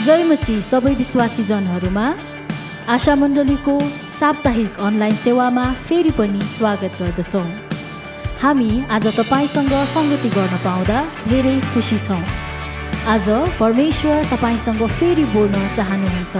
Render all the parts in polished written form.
जय मसीह सबै विश्वासी जनहरूमा आशा मण्डलीको साप्ताहिक अनलाइन सेवामा फेरि पनि स्वागत गर्दछौँ। हामी आज तपाईसँग संगति गर्न पाउँदा धेरै खुसी छौँ। आज परमेश्वर तपाईसँग फेरि बोल्न चाहनुहुन्छ।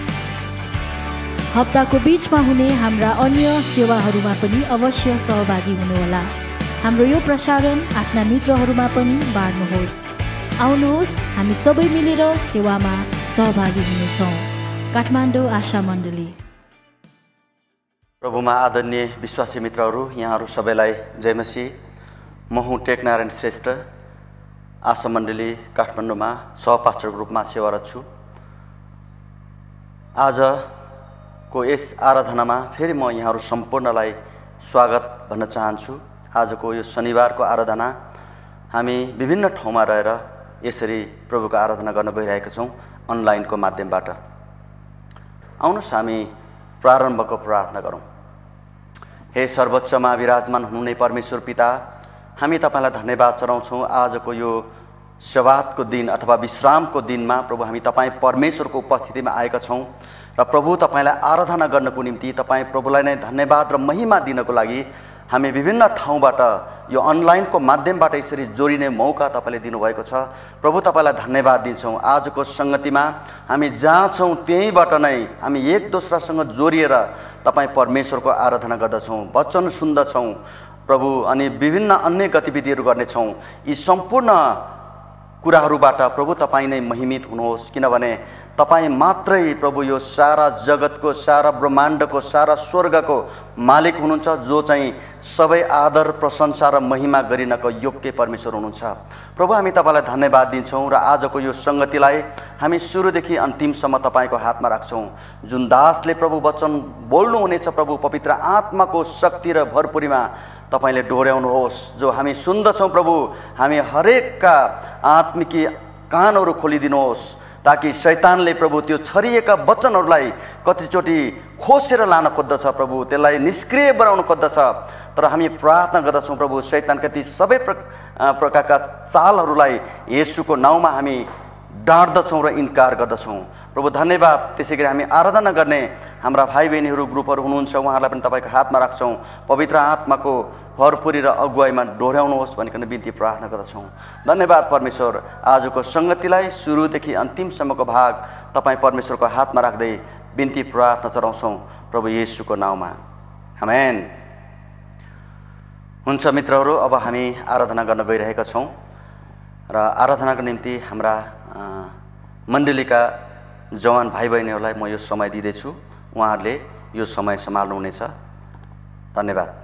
हप्ताको बीचमा हुने हाम्रा अन्य सेवाहरूमा पनि अवश्य सहभागी हुनुहोला। हाम्रो यो प्रसारण आफ्ना मित्रहरूमा पनि बाँड्नुहोस्। आउनुहोस्, हामी सबै मिलेर सेवामा सहभागी हुनेछौँ। काठमाडौँ आशा मण्डली। प्रभुमा आदरणीय विश्वासी मित्रहरू, यहाँहरू सबैलाई जय मसीह। म हुँ टेकनारायण श्रेष्ठ, आशा मण्डली काठमाडौँमा सहपास्टरको रूपमा सेवारत छु। आजको यस आराधनामा फेरि म यहाँहरू सम्पूर्णलाई स्वागत भन्न चाहन्छु। आजको यो शनिबारको आराधना हामी विभिन्न ठाउँमा रहेर यसरी प्रभुको आराधना गर्न गइरहेका छौँ अनलाइनको माध्यमबाट। आउनुहोस् हामी प्रारम्भको प्रार्थना गरौँ। हे सर्वोच्चमा विराजमान हुनुहुने परमेश्वर पिता, हामी तपाईँलाई धन्यवाद चढाउँछौँ। आजको यो सब्बातको दिन अथवा विश्रामको दिनमा प्रभु हामी तपाईँ परमेश्वरको उपस्थितिमा आएका छौँ र प्रभु तपाईँलाई आराधना गर्नको निम्ति तपाईँ प्रभुलाई नै धन्यवाद र महिमा दिनको लागि हामी विभिन्न ठाउँबाट यो अनलाइनको माध्यमबाट यसरी जोडिने मौका तपाईँले दिनुभएको छ। प्रभु तपाईँलाई धन्यवाद दिन्छौँ। आजको सङ्गतिमा हामी जहाँ छौँ त्यहीँबाट नै हामी एक दोस्रासँग जोडिएर तपाईँ परमेश्वरको आराधना गर्दछौँ, वचन सुन्दछौँ प्रभु, अनि विभिन्न अन्य गतिविधिहरू गर्नेछौँ। यी सम्पूर्ण कुराहरूबाट प्रभु तपाईँ नै महिमित हुनुहोस्, किनभने तपाईँ मात्रै प्रभु यो सारा जगतको, सारा ब्रह्माण्डको, सारा स्वर्गको मालिक हुनुहुन्छ, जो चाहिँ सबै आदर प्रशंसा र महिमा गरिनको योग्य परमेश्वर हुनुहुन्छ। प्रभु हामी तपाईँलाई धन्यवाद दिन्छौँ र आजको यो सङ्गतिलाई हामी सुरुदेखि अन्तिमसम्म तपाईँको हातमा राख्छौँ। जुन दासले प्रभु वचन बोल्नुहुनेछ प्रभु, पवित्र आत्माको शक्ति र भरपुरीमा तपाईले डोर्याउनुहोस्। जो हामी सुन्दछौँ प्रभु, हामी हरेकका आत्मिकी कानहरू खोलिदिनुहोस्, ताकि शैतानले प्रभु त्यो छरिएका वचनहरूलाई कतिचोटि खोसेर लान खोज्दछ प्रभु, त्यसलाई निष्क्रिय बनाउन खोज्दछ। तर हामी प्रार्थना गर्दछौँ प्रभु, शैतानका ती सबै प्रकारका चालहरूलाई येशूको नाउँमा हामी डाँट्दछौँ र इन्कार गर्दछौँ। प्रभु धन्यवाद। त्यसै गरी हामी आराधना गर्ने हाम्रा भाइ बहिनीहरू, ग्रुपहरू हुनुहुन्छ, उहाँहरूलाई पनि तपाईँको हातमा राख्छौँ। पवित्र आत्माको भरपुरी र अगुवाईमा डोर्याउनुहोस् भनिकन बिन्ती प्रार्थना गर्दछौँ। धन्यवाद परमेश्वर। आजको सङ्गतिलाई सुरुदेखि अन्तिमसम्मको भाग तपाईँ परमेश्वरको हातमा राख्दै बिन्ती प्रार्थना चढाउँछौँ प्रभु येशूको नाउँमा, आमेन। हुन्छ मित्रहरू, अब हामी आराधना गर्न गइरहेका छौँ र आराधनाको निम्ति हाम्रा मण्डलीका जवान भाइ बहिनीहरूलाई म यो समय दिँदैछु। उहाँहरूले यो समय सम्हाल्नुहुनेछ। धन्यवाद।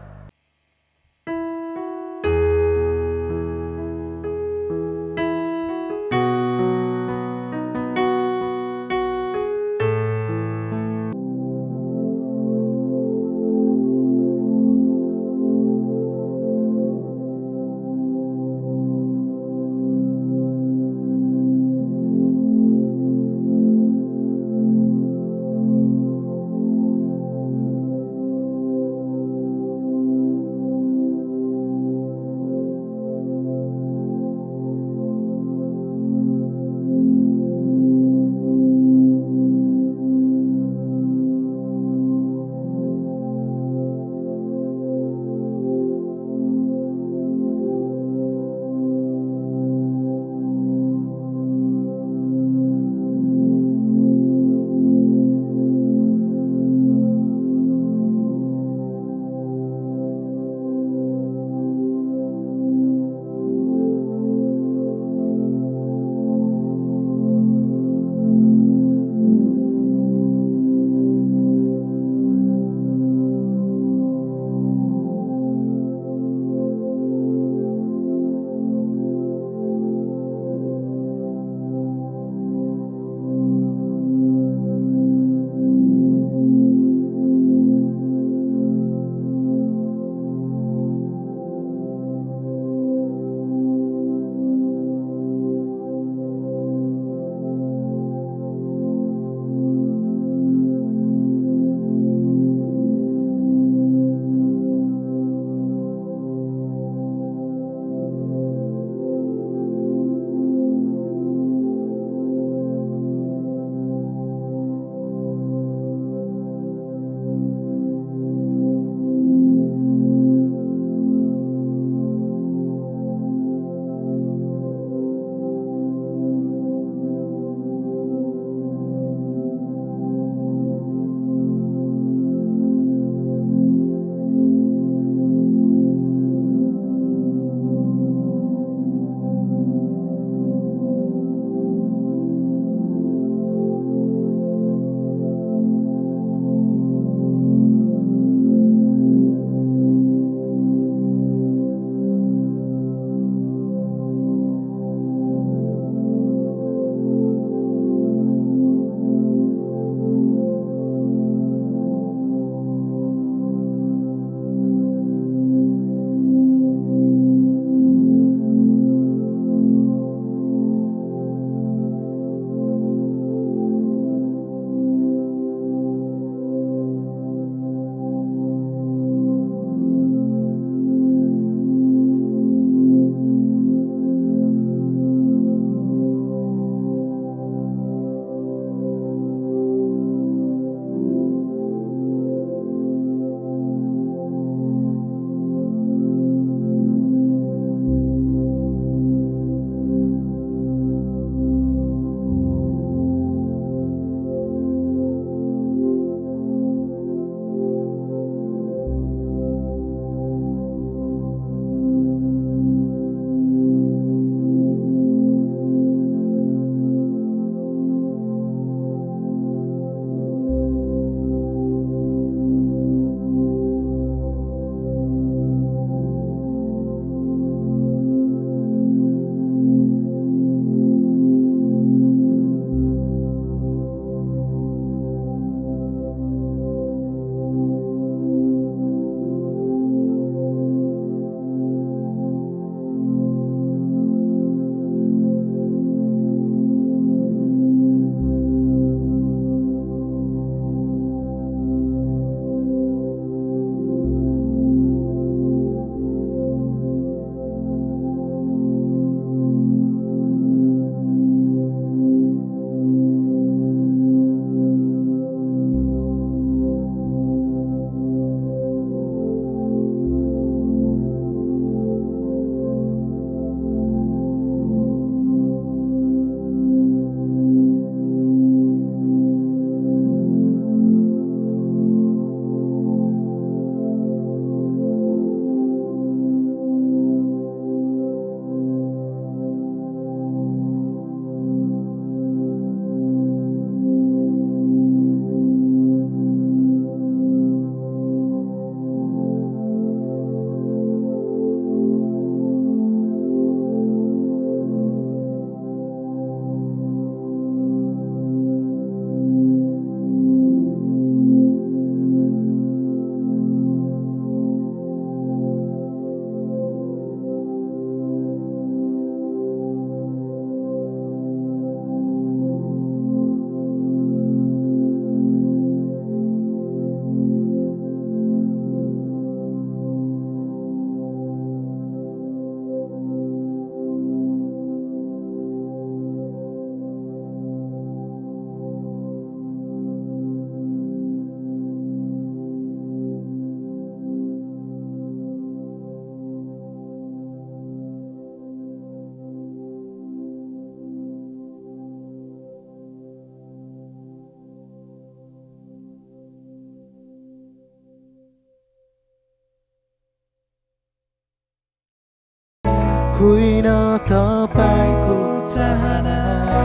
होइन तपाईको चाहना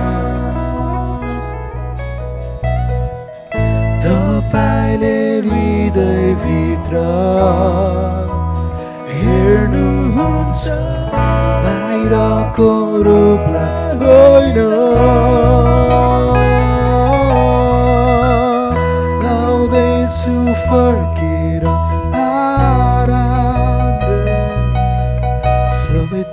तपाईले हृदयभित्र हेर्नुहुन्छ बाहिरको रूपलाई होइन आउँदैछु फर्केर सबै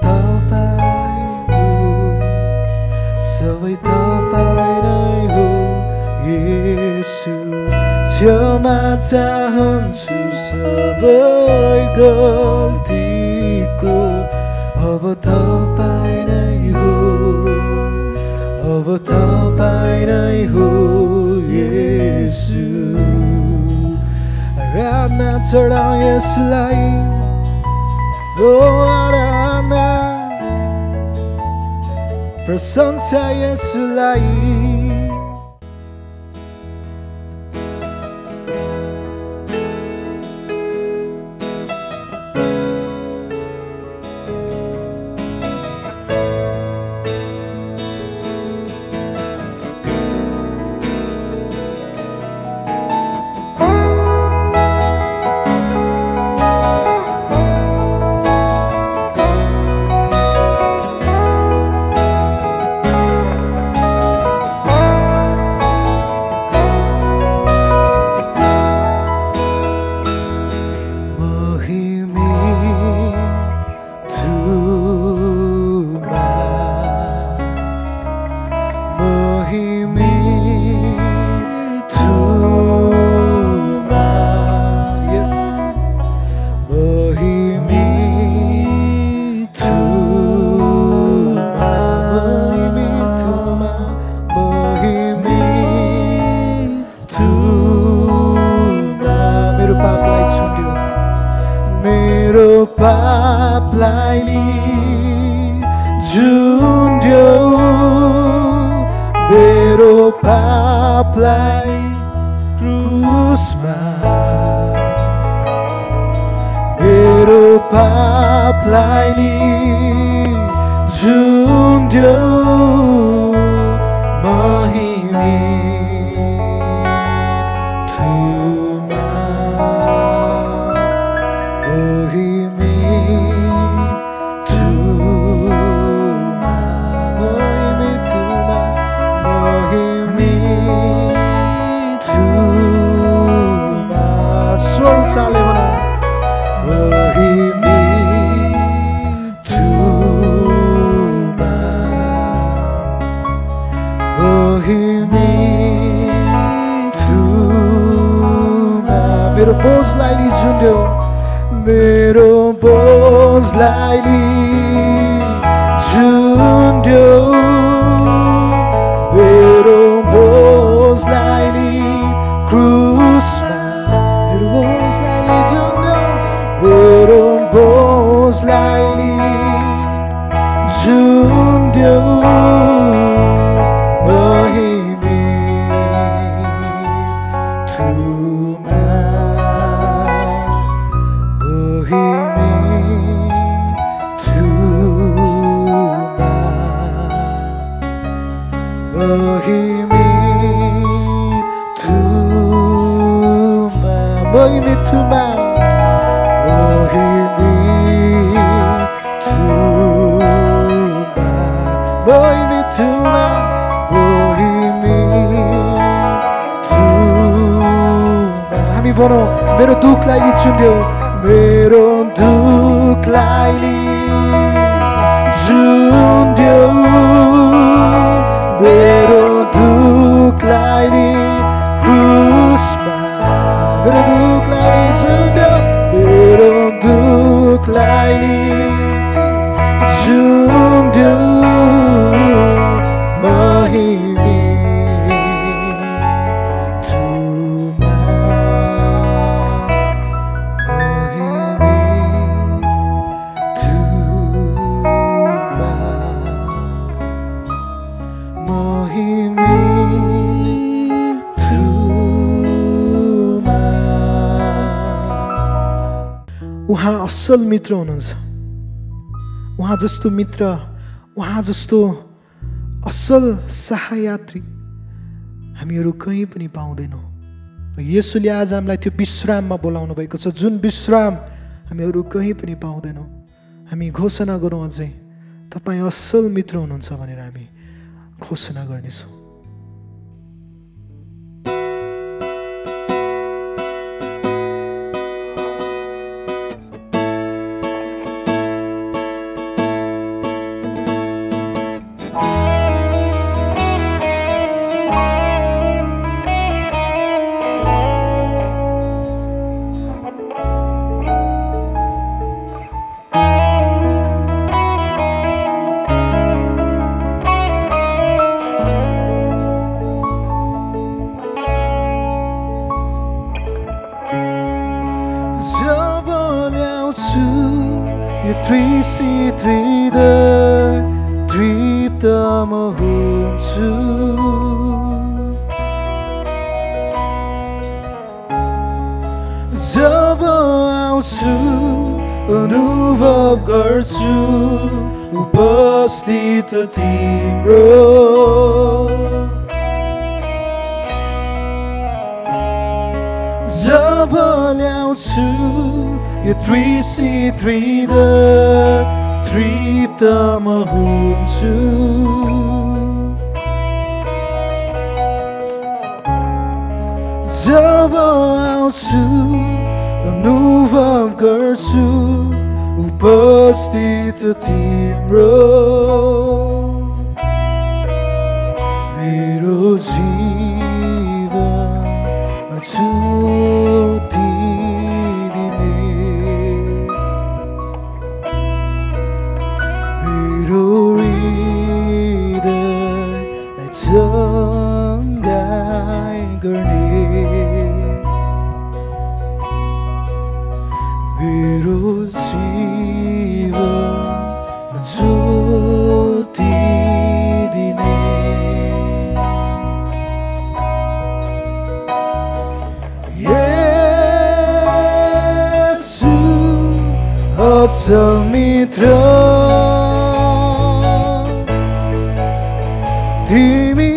तपाईँ नै हो येशू क्षमा चाहन्छु सबै गल्तीको अब तपाईँ नै हो येशू आराधना चढाऊ यसलाई ओ आराधना प्रशंसा यसलाई मेरो बोझलाई लिजुन्ड्यो मेरो बोझलाई लिजुन्ड्यो मेरो बोझलाई क्रुसमा मेरो बोझलाई लिजुन्ड्यो मेरो बोझलाई लिजुन्ड्यो मेरो दुःखलाई लिजुन्ड्यो मेरो दुःखलाई लिजुन्ड्यो मेरो दुःखलाई क्रुसमा मेरो दुःखलाई लिजुन्ड्यो मेरो दुःखलाई लिजुन्ड्यो उहाँ असल मित्र हुनुहुन्छ, उहाँ जस्तो मित्र, उहाँ जस्तो असल सहायत्री हामीहरू कहीँ पनि पाउँदैनौँ। र येशूले आज हामीलाई त्यो विश्राममा बोलाउनु भएको छ, जुन विश्राम हामीहरू कहीँ पनि पाउँदैनौँ। हामी घोषणा गरौँ अझै, तपाईँ असल मित्र हुनुहुन्छ भनेर हामी घोषणा गर्नेछौँ। जब आउँछु अनुभव गर्छु उपस्थित तिम्रो। जब ल्याउँछु यो तृप्त म हुन्छु। जब आउँछु अनुभव गर्छु उपस्थित तिम्रो। मेरो जीवनमा ज्योति दिने, मेरो हृदयलाई चङ्गाइ गर्ने, मेरो जीवनमा ज्योति दिने। येशू असल मित्र, तिमी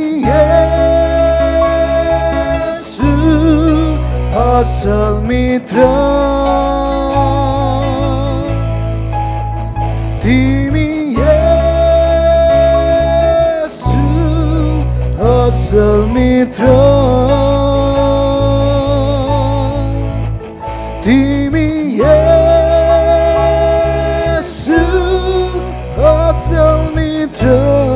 येशू असल मित्र। तिमी येशू असल मित्र। तिमी येशू असल मित्र।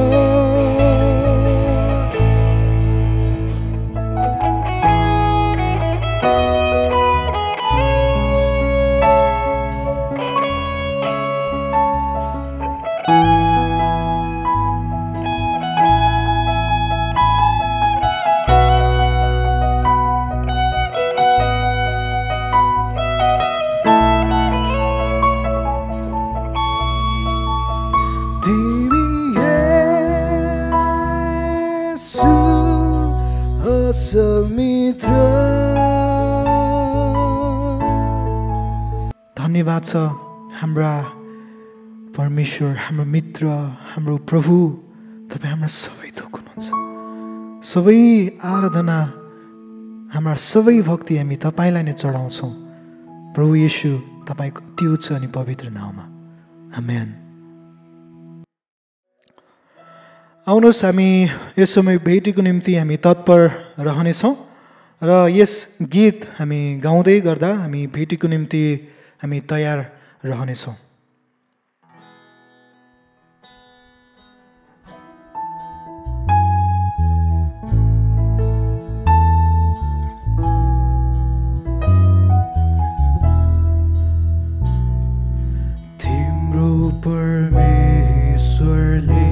धन्यवाद छ हाम्रा परमेश्वर, हाम्रो मित्र, हाम्रो प्रभु, तपाईँ हाम्रा सबै थोक हुनुहुन्छ। सबै आराधना, हाम्रा सबै भक्ति हामी तपाईँलाई नै चढाउँछौँ। प्रभु येशू तपाईँको अति उच्च अनि पवित्र नाममा, आमेन। आउनुहोस्, हामी यस समय भेटीको निम्ति हामी तत्पर रहनेछौँ र यस गीत हामी गाउँदै गर्दा हामी भेटीको निम्ति हामी तयार रहनेछौँ। तिम्रो परमेश्वरले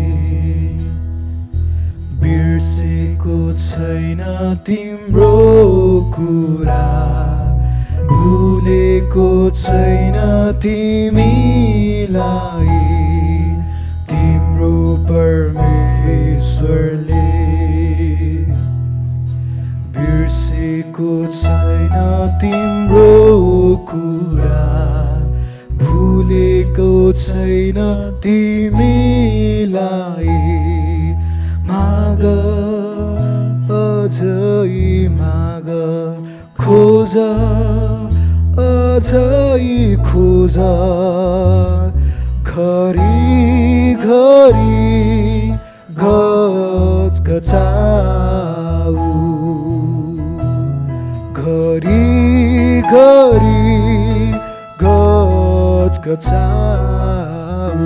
बिर्सेको छैन तिम्रो कुरा, भुलेको छैन तिमीलाई। तिम्रो परमेश्वरले बिर्सेको छैन तिम्रो कुरा, भुलेको छैन तिमीलाई माग अझै माग खोज अझै खोज घरी घरी गजगजाऊ घरी घरी गजगजाऊ।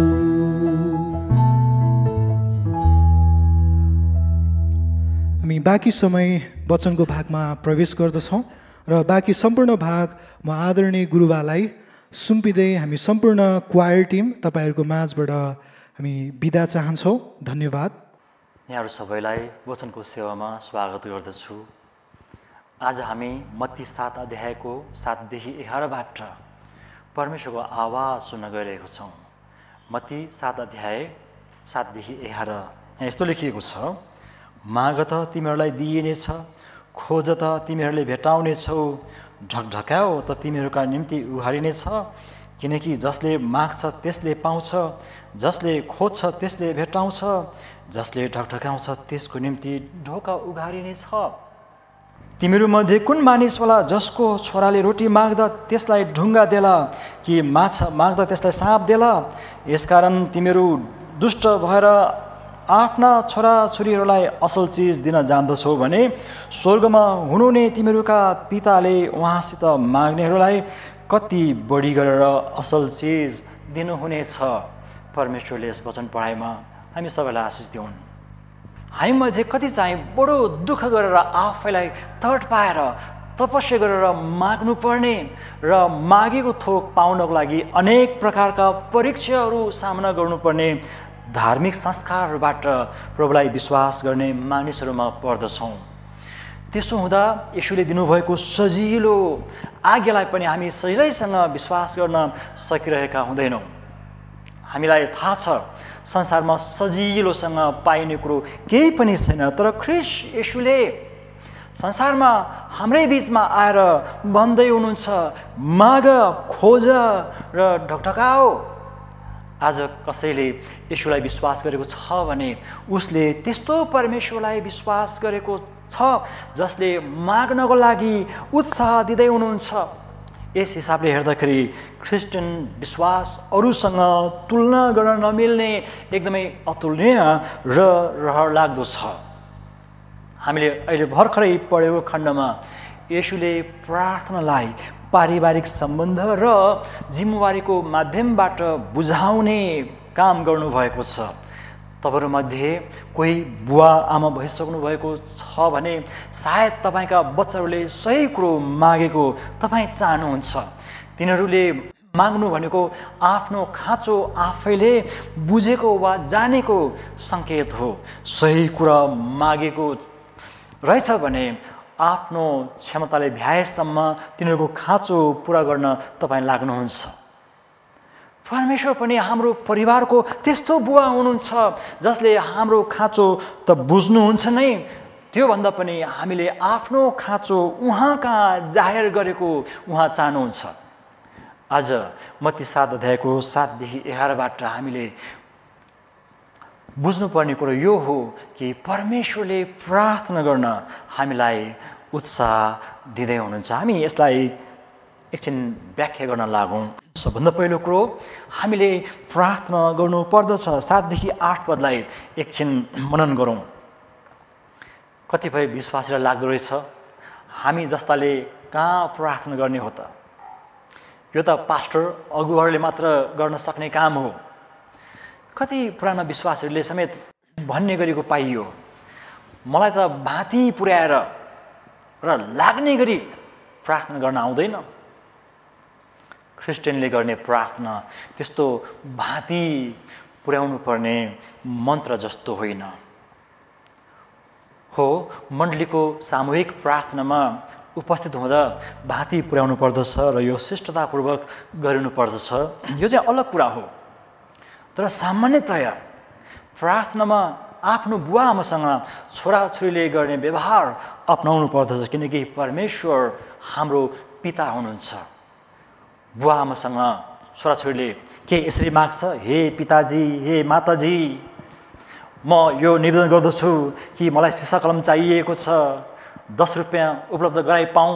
हामी बाँकी समय वचनको भागमा प्रवेश गर्दछौँ र बाँकी सम्पूर्ण भाग म आदरणीय गुरुबालाई सुम्पिँदै हामी सम्पूर्ण क्वायर टिम तपाईँहरूको माझबाट हामी बिदा चाहन्छौँ। धन्यवाद। यहाँहरू सबैलाई वचनको सेवामा स्वागत गर्दछु। आज हामी मत्ती 7 अध्यायको 7 देखि 11बाट परमेश्वरको आवाज सुन्न गइरहेको छौँ। मत्ती 7 अध्याय 7 देखि 11 यहाँ यस्तो लेखिएको छ, माग त तिमीहरूलाई दिइनेछ, खोज त तिमीहरूले भेटाउनेछौ, ढकढकाऊ त तिमीहरूका निम्ति उघारिनेछ। किनकि जसले माग्छ त्यसले पाउँछ, जसले खोज्छ त्यसले भेटाउँछ, जसले ढकढकाउँछ त्यसको निम्ति ढोका उघारिनेछ। तिमीहरूमध्ये कुन मानिस होला जसको छोराले रोटी माग्दा त्यसलाई ढुङ्गा देला कि माछा माग्दा त्यसलाई साँप देला? यसकारण तिमीहरू दुष्ट भएर आफ्ना छोराछोरीहरूलाई असल चिज दिन जान्दछौ भने स्वर्गमा हुनुहुने तिमीहरूका पिताले उहाँसित माग्नेहरूलाई कति बढी गरेर असल चिज दिनुहुनेछ। परमेश्वरले यस वचन पढाइमा हामी सबैलाई आशिष दिउन्। हामीमध्ये कति चाहिँ बडो दुःख गरेर आफैलाई तडपाएर तपस्या गरेर माग्नुपर्ने र मागेको थोक पाउनको लागि अनेक प्रकारका परीक्षाहरू सामना गर्नुपर्ने धार्मिक संस्कारहरूबाट प्रभुलाई विश्वास गर्ने मानिसहरूमा पर्दछौँ। त्यसो हुँदा येशूले दिनुभएको सजिलो आज्ञालाई पनि हामी सजिलैसँग विश्वास गर्न सकिरहेका हुँदैनौँ। हामीलाई थाहा छ संसारमा सजिलोसँग पाइने कुरो केही पनि छैन, तर ख्रीष्ट येशूले संसारमा हाम्रै बिचमा आएर भन्दै हुनुहुन्छ, माग, खोज र ढकढकाऊ। आज कसैले येशूलाई विश्वास गरेको छ भने उसले त्यस्तो परमेश्वरलाई विश्वास गरेको छ जसले माग्नको लागि उत्साह दिँदै हुनुहुन्छ। यस हिसाबले हेर्दाखेरि क्रिस्चियन विश्वास अरूसँग तुलना गर्न नमिल्ने एकदमै अतुलनीय र रहर लाग्दो छ। हामीले अहिले भर्खरै पढेको खण्डमा येशूले प्रार्थनालाई पारिवारिक सम्बन्ध र जिम्मेवारीको माध्यमबाट बुझाउने काम गर्नुभएको छ। तपाईँहरूमध्ये कोही बुवा आमा भइसक्नु भएको छ भने सायद तपाईँका बच्चाहरूले सही कुरो मागेको तपाईँ चाहनुहुन्छ। तिनीहरूले माग्नु भनेको आफ्नो खाँचो आफैले बुझेको वा जानेको सङ्केत हो। सही कुरा मागेको रहेछ भने आफ्नो क्षमताले भ्याएसम्म तिनीहरूको खाँचो पुरा गर्न तपाईँ लाग्नुहुन्छ। परमेश्वर पनि हाम्रो परिवारको त्यस्तो बुवा हुनुहुन्छ जसले हाम्रो खाँचो त बुझ्नुहुन्छ नै, त्योभन्दा पनि हामीले आफ्नो खाँचो उहाँ कहाँ जाहेर गरेको उहाँ चाहनुहुन्छ। आज मत्ती 7 अध्यायको 7 देखि 11बाट हामीले बुझ्नुपर्ने कुरो यो हो कि परमेश्वरले प्रार्थना गर्न हामीलाई उत्साह दिँदै हुनुहुन्छ। हामी यसलाई एकछिन व्याख्या गर्न लागौँ। सबभन्दा पहिलो कुरो, हामीले प्रार्थना गर्नु पर्दछ। 7 देखि 8 पदलाई एकछिन मनन गरौँ। कतिपय विश्वासीलाई लाग्दो रहेछ हामी जस्ताले कहाँ प्रार्थना गर्ने हो त, यो त पास्टर अगुवाहरूले मात्र गर्न सक्ने काम हो। कति पुराना विश्वासीहरूले समेत भन्ने गरेको पाइयो, मलाई त भाँती पुर्याएर र लाग्ने गरी प्रार्थना गर्न आउँदैन। क्रिस्चियनले गर्ने प्रार्थना त्यस्तो भाँती पुर्याउनु पर्ने मन्त्र जस्तो होइन हो। मण्डलीको सामूहिक प्रार्थनामा उपस्थित हुँदा भाँती पुर्याउनु पर्दछ र यो शिष्टतापूर्वक गरिनु पर्दछ। यो चाहिँ अलग कुरा हो। तर सामान्यतया प्रार्थनामा आफ्नो बुवा आमासँग छोराछोरीले गर्ने व्यवहार अपनाउनु पर्दछ, किनकि परमेश्वर हाम्रो पिता हुनुहुन्छ। बुवा आमासँग छोराछोरीले के यसरी माग्छ, हे पिताजी, हे माताजी, म यो निवेदन गर्दछु कि मलाई सिसा कलम चाहिएको छ, 10 रुपियाँ उपलब्ध गराइ पाऊँ।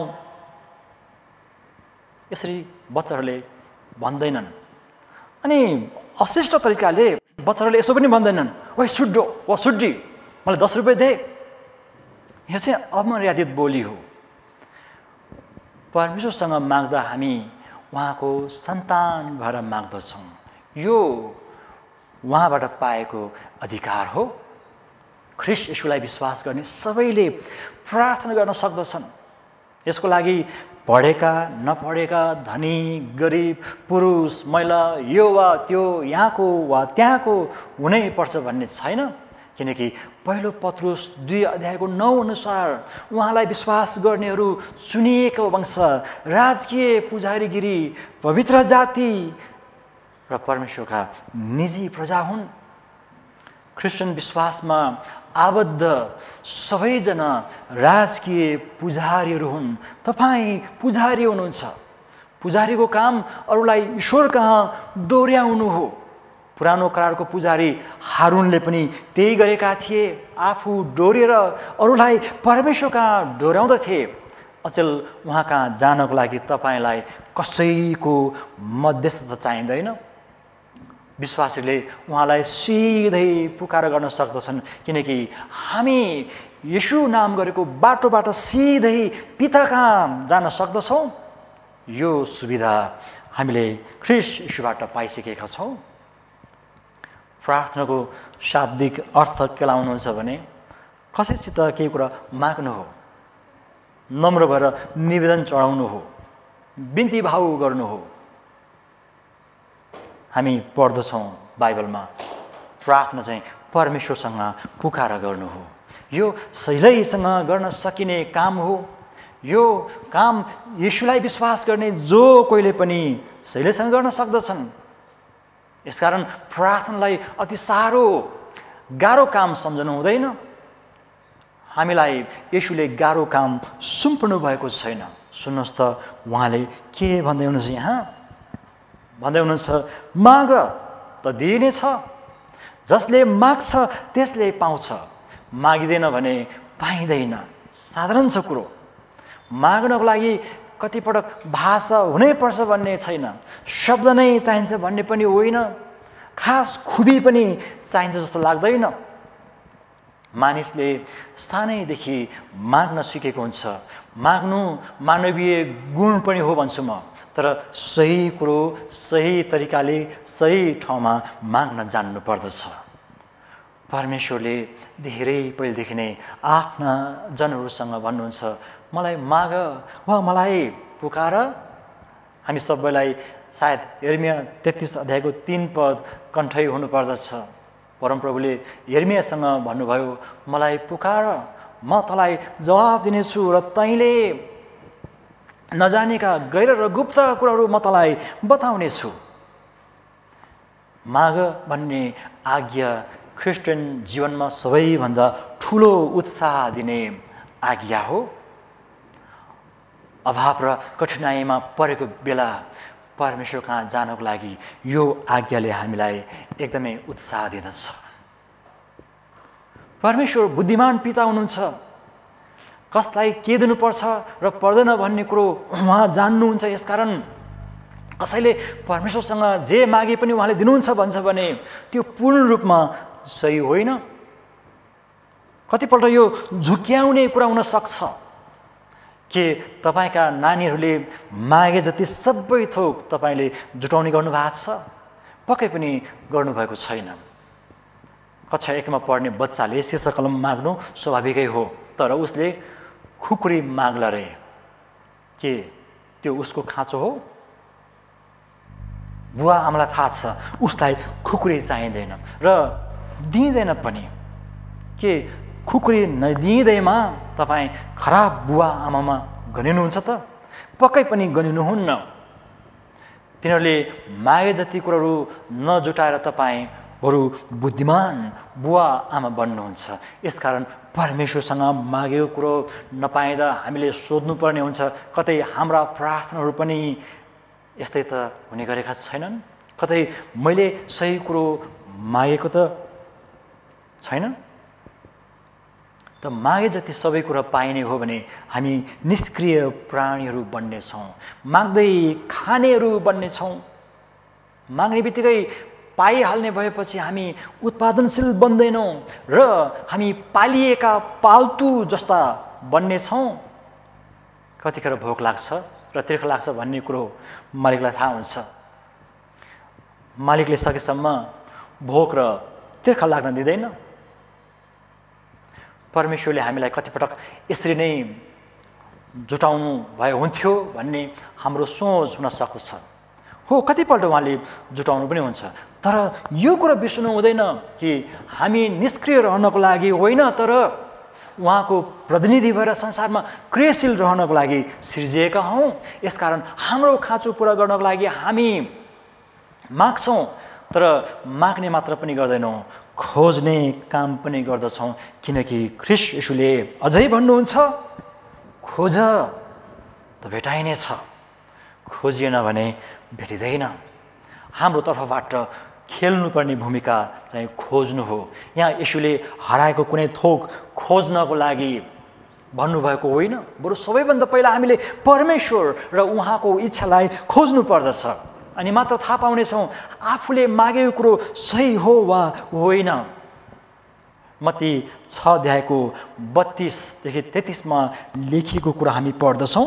यसरी बच्चाहरूले भन्दैनन्। अनि अशिष्ट तरिकाले बच्चाहरूले यसो पनि भन्दैनन्, ओ सुड्डो, ओ सुड्डी, मलाई 10 रुपियाँ दे। यो चाहिँ अमर्यादित बोली हो। परमेश्वरसँग माग्दा हामी उहाँको सन्तान भएर माग्दछौँ। यो उहाँबाट पाएको अधिकार हो। ख्रीष्ट येशूलाई विश्वास गर्ने सबैले प्रार्थना गर्न सक्दछन्। यसको लागि पढेका, नपढेका, धनी, गरिब, पुरुष, महिला, यो वा त्यो, यहाँको वा त्यहाँको हुनै पर्छ भन्ने छैन। किनकि पहिलो पत्रुस 2 अध्यायको 9 अनुसार उहाँलाई विश्वास गर्नेहरू चुनिएको वंश, राजकीय पुजारीगिरी, पवित्र जाति र परमेश्वरका निजी प्रजा हुन्। क्रिस्चियन विश्वासमा आबद्ध सबैजना राजकीय पुजारीहरू हुन्। तपाईँ पुजारी हुनुहुन्छ। पुजारीको काम अरूलाई ईश्वर कहाँ डोर्याउनु हो। पुरानो करारको पुजारी हारुनले पनि त्यही गरेका थिए। आफू डोरेर अरूलाई परमेश्वर कहाँ डोर्याउँदथे। अचेल उहाँ कहाँ जानको लागि तपाईँलाई कसैको मध्यस्थता चाहिँदैन। विश्वासीले उहाँलाई सिधै पुकार गर्न सक्दछन्, किनकि हामी येशू नाम गरेको बाटोबाट सिधै पिता कहाँ जान सक्दछौँ। यो सुविधा हामीले ख्रीष्ट येशूबाट पाइसकेका छौँ। प्रार्थनाको शाब्दिक अर्थ के लाउनुहुन्छ भने कसैसित केही कुरा माग्नु हो, नम्र भएर निवेदन चढाउनु हो, बिन्ती भाव गर्नु हो। हामी पढ्दछौँ बाइबलमा प्रार्थना चाहिँ परमेश्वरसँग पुकार गर्नु हो। यो सहिलैसँग गर्न सकिने काम हो। यो काम येशूलाई विश्वास गर्ने जो कोहीले पनि सहिलैसँग गर्न सक्दछन्। यसकारण प्रार्थनालाई अति साह्रो गाह्रो काम सम्झनु हुँदैन। हामीलाई येशूले गाह्रो काम सुम्पनु भएको छैन। सुन्नुहोस् त उहाँले के भन्दै हुनुहुन्छ यहाँ? भन्दै हुनुहुन्छ, माग त दिइनेछ, जसले माग्छ त्यसले पाउँछ, मागिँदैन भने पाइँदैन। साधारण छ कुरो। माग्नको लागि कतिपटक भाषा हुनैपर्छ भन्ने छैन, शब्द नै चाहिन्छ भन्ने पनि होइन, खास खुबी पनि चाहिन्छ जस्तो लाग्दैन। मानिसले सानैदेखि माग्न सिकेको हुन्छ। माग्नु मानवीय गुण पनि हो भन्छु म। तर सही कुरो सही तरिकाले सही ठाउँमा माग्न जान्नु पर्दछ। परमेश्वरले धेरै पहिलेदेखि नै आफ्ना जनहरूसँग भन्नुहुन्छ, मलाई माग वा मलाई पुकार। हामी सबैलाई सायद यिर्मया 33 अध्यायको 3 पद कण्ठै हुनुपर्दछ। परमप्रभुले यिर्मयासँग भन्नुभयो, मलाई पुकार, म तँलाई जवाफ दिनेछु र तैँले नजानेका गैर र गुप्त कुराहरू म तँलाई बताउनेछु। माग भन्ने आज्ञा क्रिस्चियन जीवनमा सबैभन्दा ठुलो उत्साह दिने आज्ञा हो। अभाव र कठिनाइमा परेको बेला परमेश्वर कहाँ जानको लागि यो आज्ञाले हामीलाई एकदमै उत्साह दिँदछ। परमेश्वर बुद्धिमान पिता हुनुहुन्छ। कसलाई के दिनुपर्छ र पर्दैन भन्ने कुरो उहाँ जान्नुहुन्छ। यसकारण कसैले परमेश्वरसँग जे मागे पनि उहाँले दिनुहुन्छ भन्छ भने त्यो पूर्ण रूपमा सही होइन। कतिपल्ट यो झुक्याउने कुरा हुन सक्छ कि तपाईँका नानीहरूले मागे जति सबै थोक तपाईँले जुटाउने गर्नुभएको छ, पक्कै पनि गर्नुभएको छैन। कक्षा 1मा पढ्ने बच्चाले शीर्ष कलम माग्नु स्वाभाविकै हो, तर उसले खुकुरी माग्ला रे। के त्यो उसको खाँचो हो? बुवा आमालाई थाहा छ उसलाई खुकुरी चाहिँदैन र दिँदैन पनि। के खुकुरी नदिँदैमा तपाईँ खराब बुवा आमामा गनिनुहुन्छ त? पक्कै पनि गनिनुहुन्न। तिनीहरूले मागे जति कुराहरू नजुटाएर तपाईँ बरु बुद्धिमान बुवा आमा बन्नुहुन्छ। यसकारण परमेश्वरसँग मागेको कुरो नपाइँदा हामीले सोध्नुपर्ने हुन्छ, कतै हाम्रा प्रार्थनाहरू पनि यस्तै त हुने गरेका छैनन्? कतै मैले सही कुरो मागेको त छैन। त मागे जति सबै कुरा पाइने हो भने हामी निष्क्रिय प्राणीहरू बन्नेछौँ, माग्दै खानेहरू बन्नेछौँ। माग्ने बित्तिकै पाइहाल्ने भएपछि हामी उत्पादनशील बन्दैनौँ र हामी पालिएका पाल्तु जस्ता बन्नेछौँ। कतिखेर भोक लाग्छ र तिर्खा लाग्छ भन्ने कुरो मालिकलाई थाहा हुन्छ। मालिकले सकेसम्म भोक र तिर्खा लाग्न दिँदैन। परमेश्वरले हामीलाई कतिपटक यसरी नै जुटाउनु भए हुन्थ्यो भन्ने हाम्रो सोच हुन सक्दछ। हो, कतिपल्ट उहाँले जुटाउनु पनि हुन्छ, तर यो कुरा बिर्सनु हुँदैन कि हामी निष्क्रिय रहनको लागि होइन, तर उहाँको प्रतिनिधि भएर संसारमा क्रियाशील रहनको लागि सृजिएका हौँ। यसकारण हाम्रो खाँचो पुरा गर्नको लागि हामी माग्छौँ, तर माग्ने मात्र पनि गर्दैनौँ, खोज्ने काम पनि गर्दछौँ। किनकि ख्रीष्ट येशूले अझै भन्नुहुन्छ, खोज त भेटाइनेछ, खोजिएन भने भेटिँदैन। हाम्रो तर्फबाट खेल्नुपर्ने भूमिका चाहिँ खोज्नु हो। यहाँ येशूले हराएको कुनै थोक खोज्नको लागि भन्नुभएको होइन, बरु सबैभन्दा पहिला हामीले परमेश्वर र उहाँको इच्छालाई खोज्नु पर्दछ। अनि मात्र थाहा पाउनेछौँ आफूले मागेको कुरो सही हो वा होइन। मत्ती 6 अध्यायको 32 देखि 33 लेखिएको कुरा हामी पढ्दछौँ।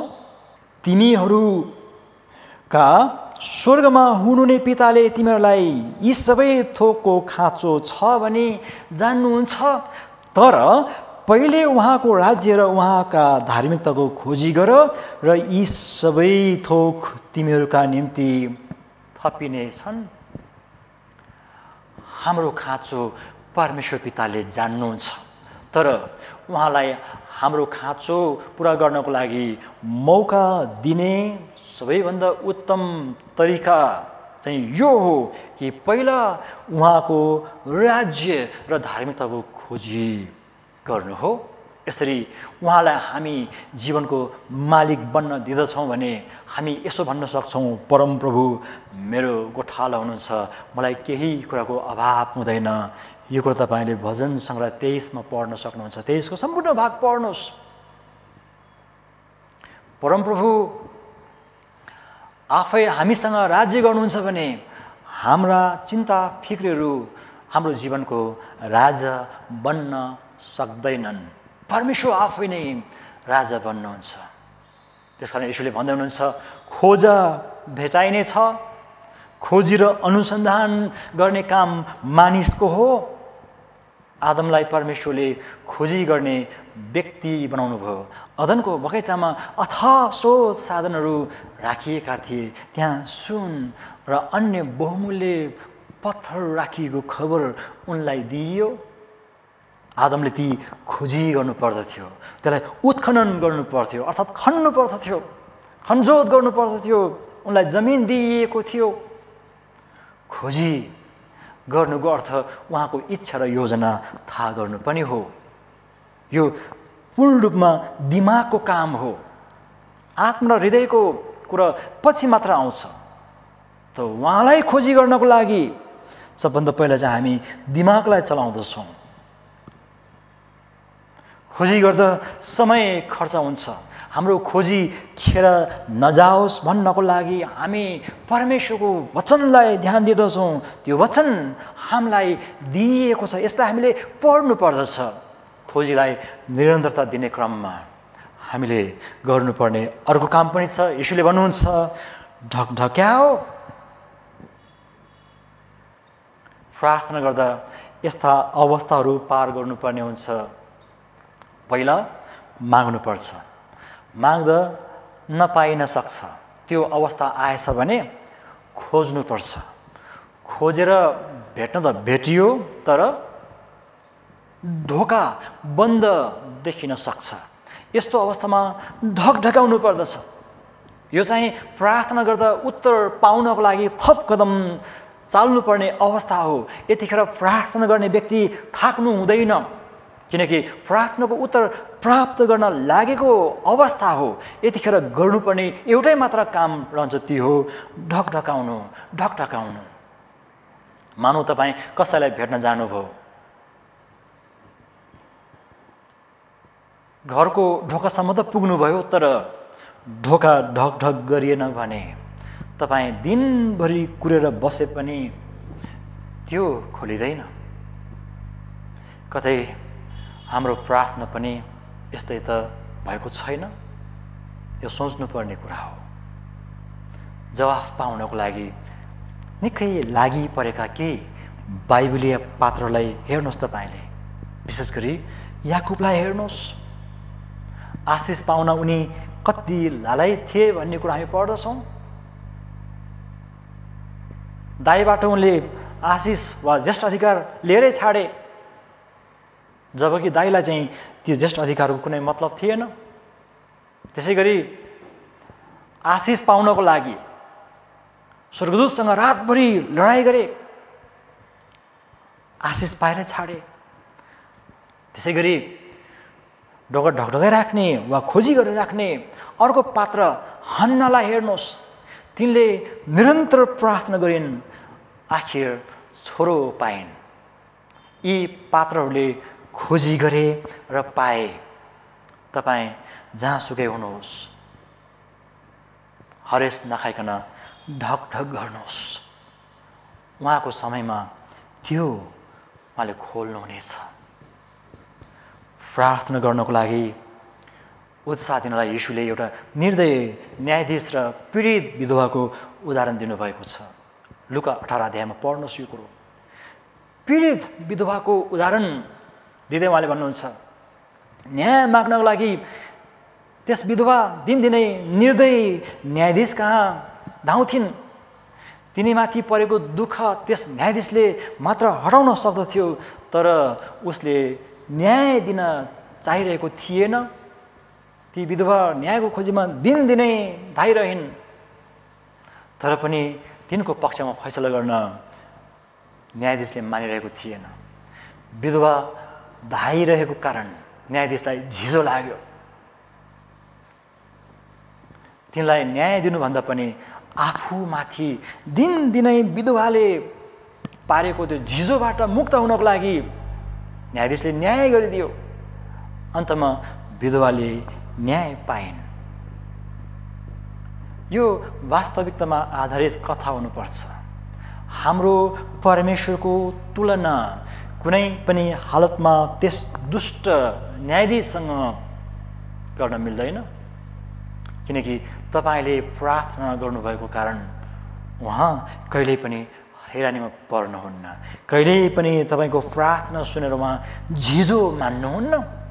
तिमीहरूका स्वर्गमा हुनुहुने पिताले तिमीहरूलाई यी सबै थोकको खाँचो छ भने जान्नुहुन्छ, तर पहिले उहाँको राज्य र उहाँका धार्मिकताको खोजी गर र यी सबै थोक तिमीहरूका निम्ति थपिनेछन्। हाम्रो खाँचो परमेश्वर पिताले जान्नुहुन्छ, तर उहाँलाई हाम्रो खाँचो पुरा गर्नको लागि मौका दिने सबैभन्दा उत्तम तरिका चाहिँ यो हो कि पहिला उहाँको राज्य र धार्मिकताको खोजी गर्नु हो। यसरी उहाँलाई हामी जीवनको मालिक बन्न दिँदछौँ भने हामी यसो भन्न सक्छौँ, परमप्रभु मेरो गोठाला हुनुहुन्छ, मलाई केही कुराको अभाव हुँदैन। यो कुरा तपाईँले भजन सङ्ग्रह 23 पढ्न सक्नुहुन्छ। 23 को सम्पूर्ण भाग पढ्नुहोस्। परमप्रभु आफै हामीसँग राज्य गर्नुहुन्छ भने हाम्रा चिन्ता फिक्रीहरू हाम्रो जीवनको राजा बन्न सक्दैनन्। परमेश्वर आफै नै राजा बन्नुहुन्छ। त्यसकारण येशूले भन्दै हुनुहुन्छ, खोज भेटाइने छ। खोजी र अनुसन्धान गर्ने काम मानिसको हो। आदमलाई परमेश्वरले खोजी गर्ने व्यक्ति बनाउनु भयो। अदनको बगैँचामा अथाह स्रोत साधनहरू राखिएका थिए। त्यहाँ सुन र अन्य बहुमूल्य पत्थर राखिएको खबर उनलाई दिइयो। आदमले ती खोजी गर्नु पर्दथ्यो, त्यसलाई उत्खनन गर्नु पर्थ्यो, अर्थात् खन्नु पर्दथ्यो, खनजोत गर्नु पर्दथ्यो। उनलाई जमिन दिइएको थियो। खोजी गर्नुको अर्थ उहाँको इच्छा र योजना थाहा गर्नु पनि हो। यो पूर्ण रूपमा दिमागको काम हो। आत्मा र हृदयको कुरा पछि मात्र आउँछ। त उहाँलाई खोजी गर्नको लागि सबभन्दा पहिला चाहिँ हामी दिमागलाई चलाउँदछौँ। खोजी गर्दा समय खर्च हुन्छ। हाम्रो खोजी खेर नजाओस् भन्नको लागि हामी परमेश्वरको वचनलाई ध्यान दिँदछौँ। त्यो वचन हामीलाई दिइएको छ, यसलाई हामीले पढ्नु पर्दछ। खोजीलाई निरन्तरता दिने क्रममा हामीले गर्नुपर्ने अर्को काम पनि छ। येशूले भन्नुहुन्छ, ढकढक्याओ। प्रार्थना गर्दा यस्ता अवस्थाहरू पार गर्नुपर्ने हुन्छ। पहिला माग्नुपर्छ। माग्दा नपाइन सक्छ। त्यो अवस्था आएछ भने खोज्नुपर्छ। खोजेर भेट्न त भेटियो, तर ढोका बन्द देखिन सक्छ। यस्तो अवस्थामा ढकढकाउनु पर्दछ। यो चाहिँ प्रार्थना गर्दा उत्तर पाउनको लागि थप कदम चाल्नुपर्ने अवस्था हो। यतिखेर प्रार्थना गर्ने व्यक्ति थाक्नु हुँदैन, किनकि प्रार्थनाको उत्तर प्राप्त गर्न लागेको अवस्था हो। यतिखेर गर्नुपर्ने एउटै मात्र काम रहन्छ, त्यो हो ढकढकाउनु। ढकढकाउनु मानौ तपाईँ कसैलाई भेट्न जानुभयो, घरको ढोकासम्म त पुग्नुभयो, तर ढोका ढकढक गरिएन भने तपाईँ दिनभरि कुरेर बसे पनि त्यो खोलिँदैन। कतै हाम्रो प्रार्थना पनि यस्तै त भएको छैन? यो सोच्नुपर्ने कुरा हो। जवाफ पाउनको लागि निकै लागि परेका केही बाइबलीय पात्रलाई हेर्नुहोस् तपाईँले। विशेष गरी याकुबलाई हेर्नुहोस्। आशिष पाउन उनी कति लालायित थिए भन्ने कुरा हामी पढ्दछौँ। दाइबाट उनले आशिष वा ज्येष्ठ अधिकार लिएरै छाडे, जबकि दाइलाई चाहिँ त्यो ज्येष्ठ अधिकारको कुनै मतलब थिएन। त्यसै गरी आशिष पाउनको लागि स्वर्गदूतसँग रातभरि लडाइँ गरे, आशिष पाएर छाडे। त्यसै गरी ढोका ढकढकाइ राख्ने वा खोजी गरेर राख्ने अर्को पात्र हन्नालाई हेर्नुहोस्। तिनले निरन्तर प्रार्थना गरिन्, आखिर छोरो पाइन्। यी पात्रहरूले खोजी गरे र पाए। तपाईँ जहाँसुकै हुनुहोस्, हरेस नखाइकन ढकढक गर्नुहोस्। उहाँको समयमा त्यो उहाँले खोल्नुहुनेछ। प्रार्थना गर्नको लागि उत्साह दिनलाई यीशुले एउटा निर्दय न्यायाधीश र पीडित विधवाको उदाहरण दिनुभएको छ। लुका 18 अध्यायमा पढ्नुहोस् यो कुरो। पीडित विधवाको उदाहरण दिँदै उहाँले भन्नुहुन्छ, न्याय माग्नको लागि त्यस विधवा दिनदिनै निर्दय न्यायाधीश कहाँ धाउँथिन्। तिनीमाथि परेको दुःख त्यस न्यायाधीशले मात्र हटाउन सक्दथ्यो, तर उसले न्याय दिन चाहिरहेको थिएन। ती विधवा न्यायको खोजीमा दिनदिनै धाइरहन्, तर पनि तिनको पक्षमा फैसला गर्न न्यायाधीशले मानिरहेको थिएन। विधवा धाइरहेको कारण न्यायाधीशलाई झिझो लाग्यो। तिनलाई न्याय दिनुभन्दा पनि आफूमाथि दिनदिनै विधवाले पारेको त्यो झिझोबाट मुक्त हुनको लागि न्यायाधीशले न्याय गरिदियो। अन्तमा विधवाले न्याय पाइन्। यो वास्तविकतामा आधारित कथा हुनुपर्छ। हाम्रो परमेश्वरको तुलना कुनै पनि हालतमा त्यस दुष्ट न्यायाधीशसँग गर्न मिल्दैन, किनकि तपाईँले प्रार्थना गर्नुभएको कारण उहाँ कहिल्यै पनि हैरानीमा पर्नुहुन्न। कहिल्यै पनि तपाईँको प्रार्थना सुनेर उहाँ झिझो मान्नुहुन्न।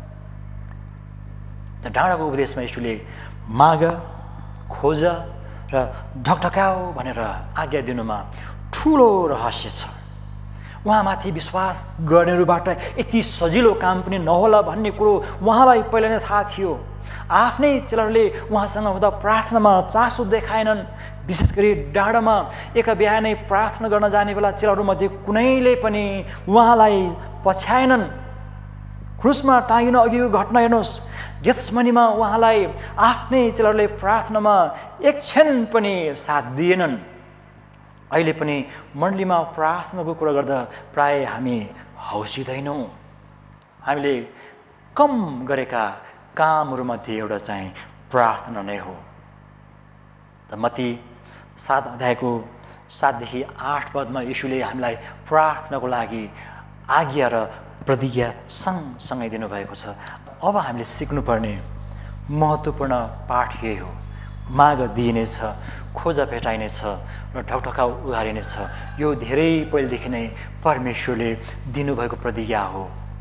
त डाँडाको उपदेशमा यीशुले माग, खोज र ढकढकाऊ भनेर आज्ञा दिनुमा ठुलो रहस्य छ। उहाँमाथि विश्वास गर्नेहरूबाट यति सजिलो काम पनि नहोला भन्ने कुरो उहाँलाई पहिला नै थाहा थियो। आफ्नै चेलाहरूले उहाँसँग हुँदा प्रार्थनामा चासो देखाएनन्। विशेष गरी डाँडामा एका बिहानै प्रार्थना गर्न जाने बेला चेलाहरूमध्ये कुनैले पनि उहाँलाई पछ्याएनन्। क्रुसमा टाँगिन अघिको घटना हेर्नुहोस्। गेत्समनीमा उहाँलाई आफ्नै चेलाहरूले प्रार्थनामा एक क्षण पनि साथ दिएनन्। अहिले पनि मण्डलीमा प्रार्थनाको कुरा गर्दा प्राय हामी हौसिँदैनौँ। हामीले कम गरेका कामहरूमध्ये एउटा चाहिँ प्रार्थना नै हो। त मत्ती 7 अध्यायको 7 देखि 8 पदमा यीशुले हामीलाई प्रार्थनाको लागि आज्ञा र प्रतिज्ञा सँगसँगै दिनुभएको छ। अब हामीले सिक्नुपर्ने महत्त्वपूर्ण पाठ यही हो। माग दिइनेछ, खोज भेटाइनेछ र ढकढकाउ उघारिनेछ। यो धेरै पहिलेदेखि नै परमेश्वरले दिनुभएको प्रतिज्ञा हो।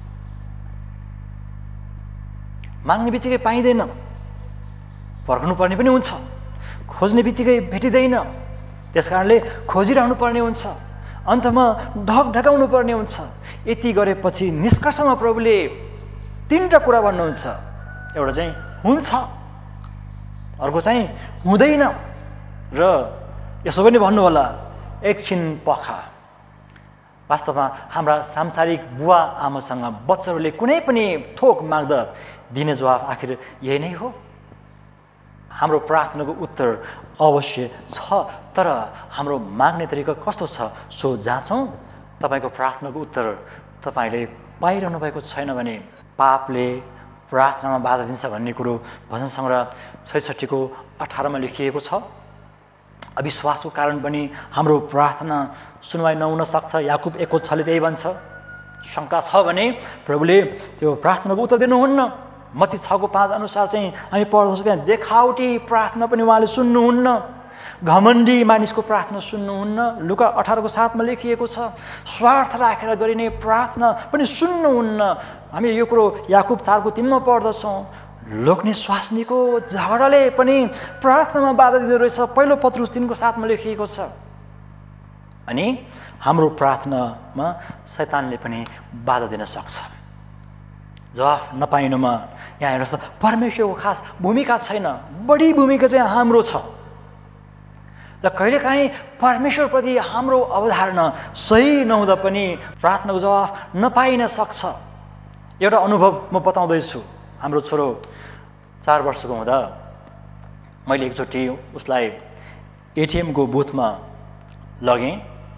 माग्ने बित्तिकै पाइँदैन, पर्खनु पर्ने पनि हुन्छ। खोज्ने बित्तिकै भेटिँदैन, त्यस कारणले खोजिरहनु पर्ने हुन्छ। अन्तमा ढकढकाउनु पर्ने हुन्छ। यति गरेपछि निष्कर्षमा प्रभुले 3टा कुरा भन्नुहुन्छ। एउटा चाहिँ हुन्छ, अर्को चाहिँ हुँदैन, र यसो पनि भन्नु होला एकछिन पखा। वास्तवमा हाम्रा सांसारिक बुवा आमासँग बच्चाहरूले कुनै पनि थोक माग्दा दिने जवाफ आखिर यही नै हो। हाम्रो प्रार्थनाको उत्तर अवश्य छ, तर हाम्रो माग्ने तरिका कस्तो छ सो जाँचौँ तपाईँको प्रार्थनाको उत्तर तपाईँले पाइरहनु भएको छैन भने पापले प्रार्थनामा बाधा दिन्छ भन्ने कुरो भजन सङ्ग्रह 66 18 लेखिएको छ। अविश्वासको कारण पनि हाम्रो प्रार्थना सुनवाई नहुन सक्छ। याकुब 1:6 त्यही भन्छ। शङ्का छ भने प्रभुले त्यो प्रार्थनाको उत्तर दिनुहुन्न। मत्ती 6:5 अनुसार चाहिँ हामी पढ्दछौँ त्यहाँ देखावटी प्रार्थना पनि उहाँले सुन्नुहुन्न। घमण्डी मानिसको प्रार्थना सुन्नुहुन्न। लुका 18:7 लेखिएको छ स्वार्थ राखेर गरिने प्रार्थना पनि सुन्नुहुन्न। हामी यो कुरो याकुब 4:3 पढ्दछौँ। लोग्ने स्वास्नीको झगडाले पनि प्रार्थनामा बाधा दिँदो रहेछ। पहिलो पत्रुस 3:7 लेखिएको छ। अनि हाम्रो प्रार्थनामा शैतानले पनि बाधा दिन सक्छ। जवाफ नपाइनुमा यहाँ हेर्नुहोस् त, परमेश्वरको खास भूमिका छैन, बढी भूमिका चाहिँ हाम्रो छ। र कहिलेकाहीँ परमेश्वरप्रति हाम्रो अवधारणा सही नहुँदा पनि प्रार्थनाको जवाफ नपाइन सक्छ। एउटा अनुभव म बताउँदैछु। हाम्रो छोरो 4 वर्षको हुँदा मैले एकचोटि उसलाई एटिएमको बुथमा लगेँ।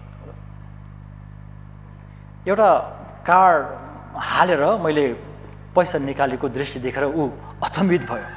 एउटा कार्ड हालेर मैले पैसा निकालेको दृष्टि देखेर ऊ अचम्बित भयो।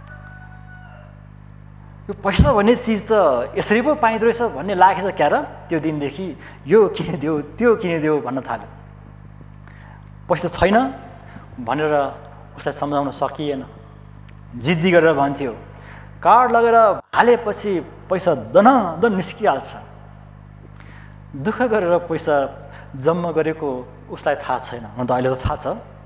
यो पैसा भन्ने चिज त यसरी पो पाइँदो रहेछ भन्ने लागेछ क्या र। त्यो दिनदेखि यो किनिदेऊ त्यो किनिदेऊ भन्न थाल्यो। पैसा छैन भनेर उसलाई सम्झाउन सकिएन। जिद्दी गरेर भन्थ्यो। कार्ड लगेर हालेपछि पैसा दनादन निस्किहाल्छ। दुःख गरेर पैसा जम्मा गरेको उसलाई थाहा छैन। हुन त अहिले त थाहा छ।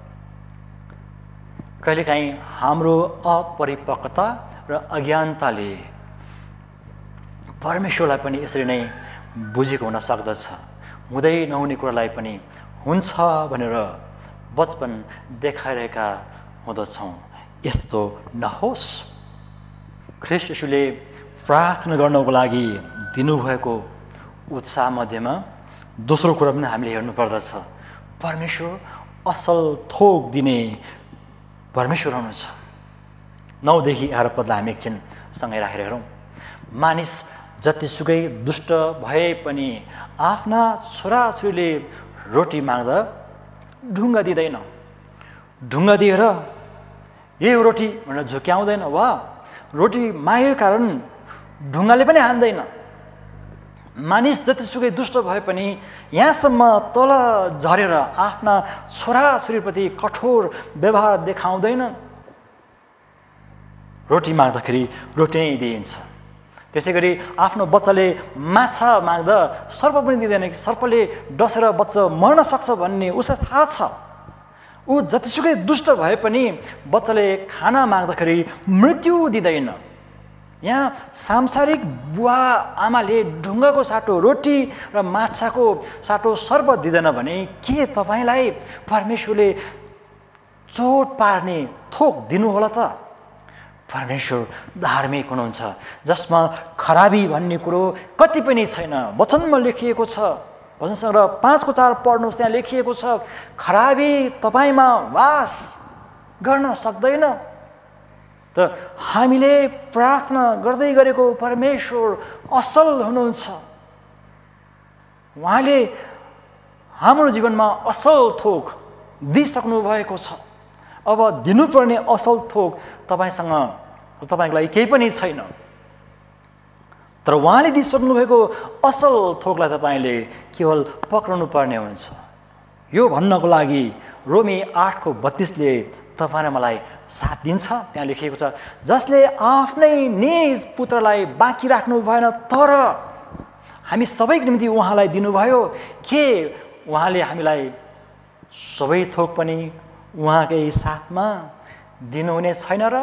कहिलेकाहीँ हाम्रो अपरिपक्वता र अज्ञानताले परमेश्वरलाई पनि यसरी नै बुझेको हुन सक्दछ। हुँदै नहुने कुरालाई पनि हुन्छ भनेर बचपन देखाइरहेका हुँदछौँ। यस्तो नहोस्। ख्रीष्ट येशूले प्रार्थना गर्नको लागि दिनुभएको उत्साह मध्येमा दोस्रो कुरा पनि हामीले हेर्नुपर्दछ। परमेश्वर असल थोक दिने परमेश्वर हुनुहुन्छ। 9 देखि 11 पदलाई हामी एकछिन सँगै राखेर हेरौँ। मानिस जतिसुकै दुष्ट भए पनि आफ्ना छोराछोरीले रोटी माग्दा ढुङ्गा दिँदैन। ढुङ्गा दिएर यही हो रोटी भनेर झुक्याउँदैन वा रोटी मागेको कारण ढुङ्गाले पनि हान्दैन। मानिस जतिसुकै दुष्ट भए पनि यहाँसम्म तल झरेर आफ्ना छोराछोरीप्रति कठोर व्यवहार देखाउँदैन। रोटी माग्दाखेरि रोटी नै दिइन्छ। त्यसै गरी आफ्नो बच्चाले माछा माग्दा सर्प पनि दिँदैन। सर्पले डसेर बच्चा मर्न सक्छ भन्ने उसलाई थाहा छ। ऊ जतिसुकै दुष्ट भए पनि बच्चाले खाना माग्दाखेरि मृत्यु दिँदैन। यहाँ सांसारिक बुवा आमाले ढुङ्गाको साटो रोटी र माछाको साटो सर्प दिँदैन भने के तपाईँलाई परमेश्वरले चोट पार्ने थोक दिनु होला त? परमेश्वर धार्मिक हुनुहुन्छ जसमा खराबी भन्ने कुरो कति पनि छैन। वचनमा लेखिएको छ। भजन सङ्ग्रह 5:4 पढ्नुहोस्, त्यहाँ लेखिएको छ खराबी तपाईँमा वास गर्न सक्दैन। त हामीले प्रार्थना गर्दै गरेको परमेश्वर असल हुनुहुन्छ। उहाँले हाम्रो जीवनमा असल थोक दिइसक्नु भएको छ। अब दिनुपर्ने असल थोक तपाईँसँग तपाईँको लागि केही पनि छैन। तर उहाँले दिइसक्नु भएको असल थोकलाई तपाईँले केवल पक्राउनु पर्ने हुन्छ। यो भन्नको लागि रोमी 8:32ले तपाईँ र मलाई साथ दिन्छ। त्यहाँ लेखिएको छ जसले आफ्नै निज पुत्रलाई बाँकी राख्नु भएन तर हामी सबैको निम्ति उहाँलाई दिनुभयो। के उहाँले हामीलाई सबै थोक पनि उहाँकै साथमा दिनुहुने छैन र?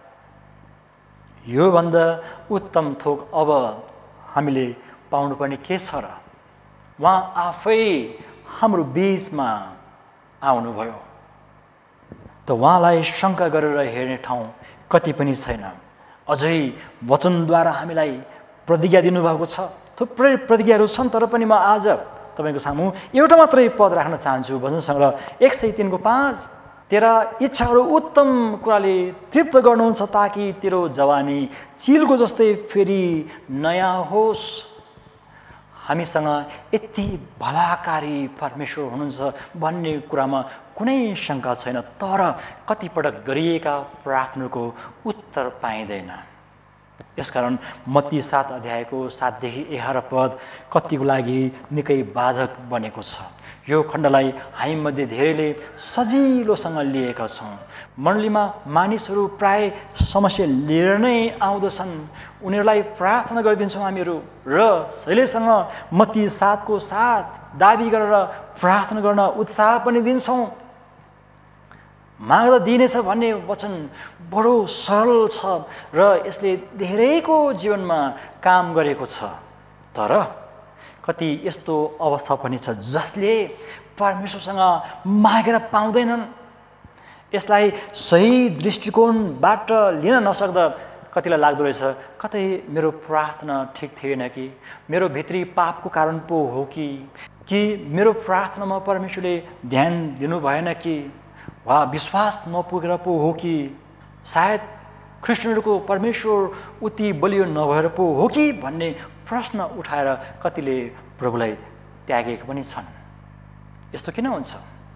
योभन्दा उत्तम थोक अब हामीले पाउनुपर्ने के छ र? उहाँ आफै हाम्रो बीचमा आउनुभयो। त उहाँलाई शङ्का गरेर हेर्ने ठाउँ कति पनि छैन। अझै वचनद्वारा हामीलाई प्रतिज्ञा दिनुभएको छ। थुप्रै प्रतिज्ञाहरू छन् तर पनि म आज तपाईँको सामु एउटा मात्रै पद राख्न चाहन्छु। भजन सङ्ग्रह 103:5 तेरा इच्छाहरू उत्तम कुराले तृप्त गर्नुहुन्छ ताकि तेरो जवानी चिलको जस्तै फेरि नयाँ होस्। हामीसँग यति भलाकारी परमेश्वर हुनुहुन्छ भन्ने कुरामा कुनै शङ्का छैन। तर कतिपटक गरिएका प्रार्थनाको उत्तर पाइँदैन। यसकारण मत्ती 7 अध्यायको 7 देखि 11 पद कतिको लागि निकै बाधक बनेको छ। यो खण्डलाई हामीमध्ये धेरैले सजिलोसँग लिएका छौँ। मण्डलीमा मानिसहरू प्राय समस्या लिएर नै आउँदछन्। उनीहरूलाई प्रार्थना गरिदिन्छौँ हामीहरू र शैलेसँग मत्ती 7को 7 दाबी गरेर प्रार्थना गर्न उत्साह पनि दिन्छौँ। माग्दा दिनेछ भन्ने वचन बडो सरल छ र यसले धेरैको जीवनमा काम गरेको छ। तर कति यस्तो अवस्था पनि छ जसले परमेश्वरसँग मागेर पाउँदैनन्। यसलाई सही दृष्टिकोणबाट लिन नसक्दा कतिलाई लाग्दो रहेछ कतै मेरो प्रार्थना ठिक थिएन कि, मेरो भित्री पापको कारण पो हो कि मेरो प्रार्थनामा परमेश्वरले ध्यान दिनु भएन कि, वा विश्वास नपुगेर पो हो कि, सायद ख्रिस्टियनहरूको परमेश्वर उति बलियो नभएर पो हो कि भन्ने प्रश्न उठाएर कतिले प्रभुलाई त्यागेका पनि छन्। यस्तो किन हुन्छ?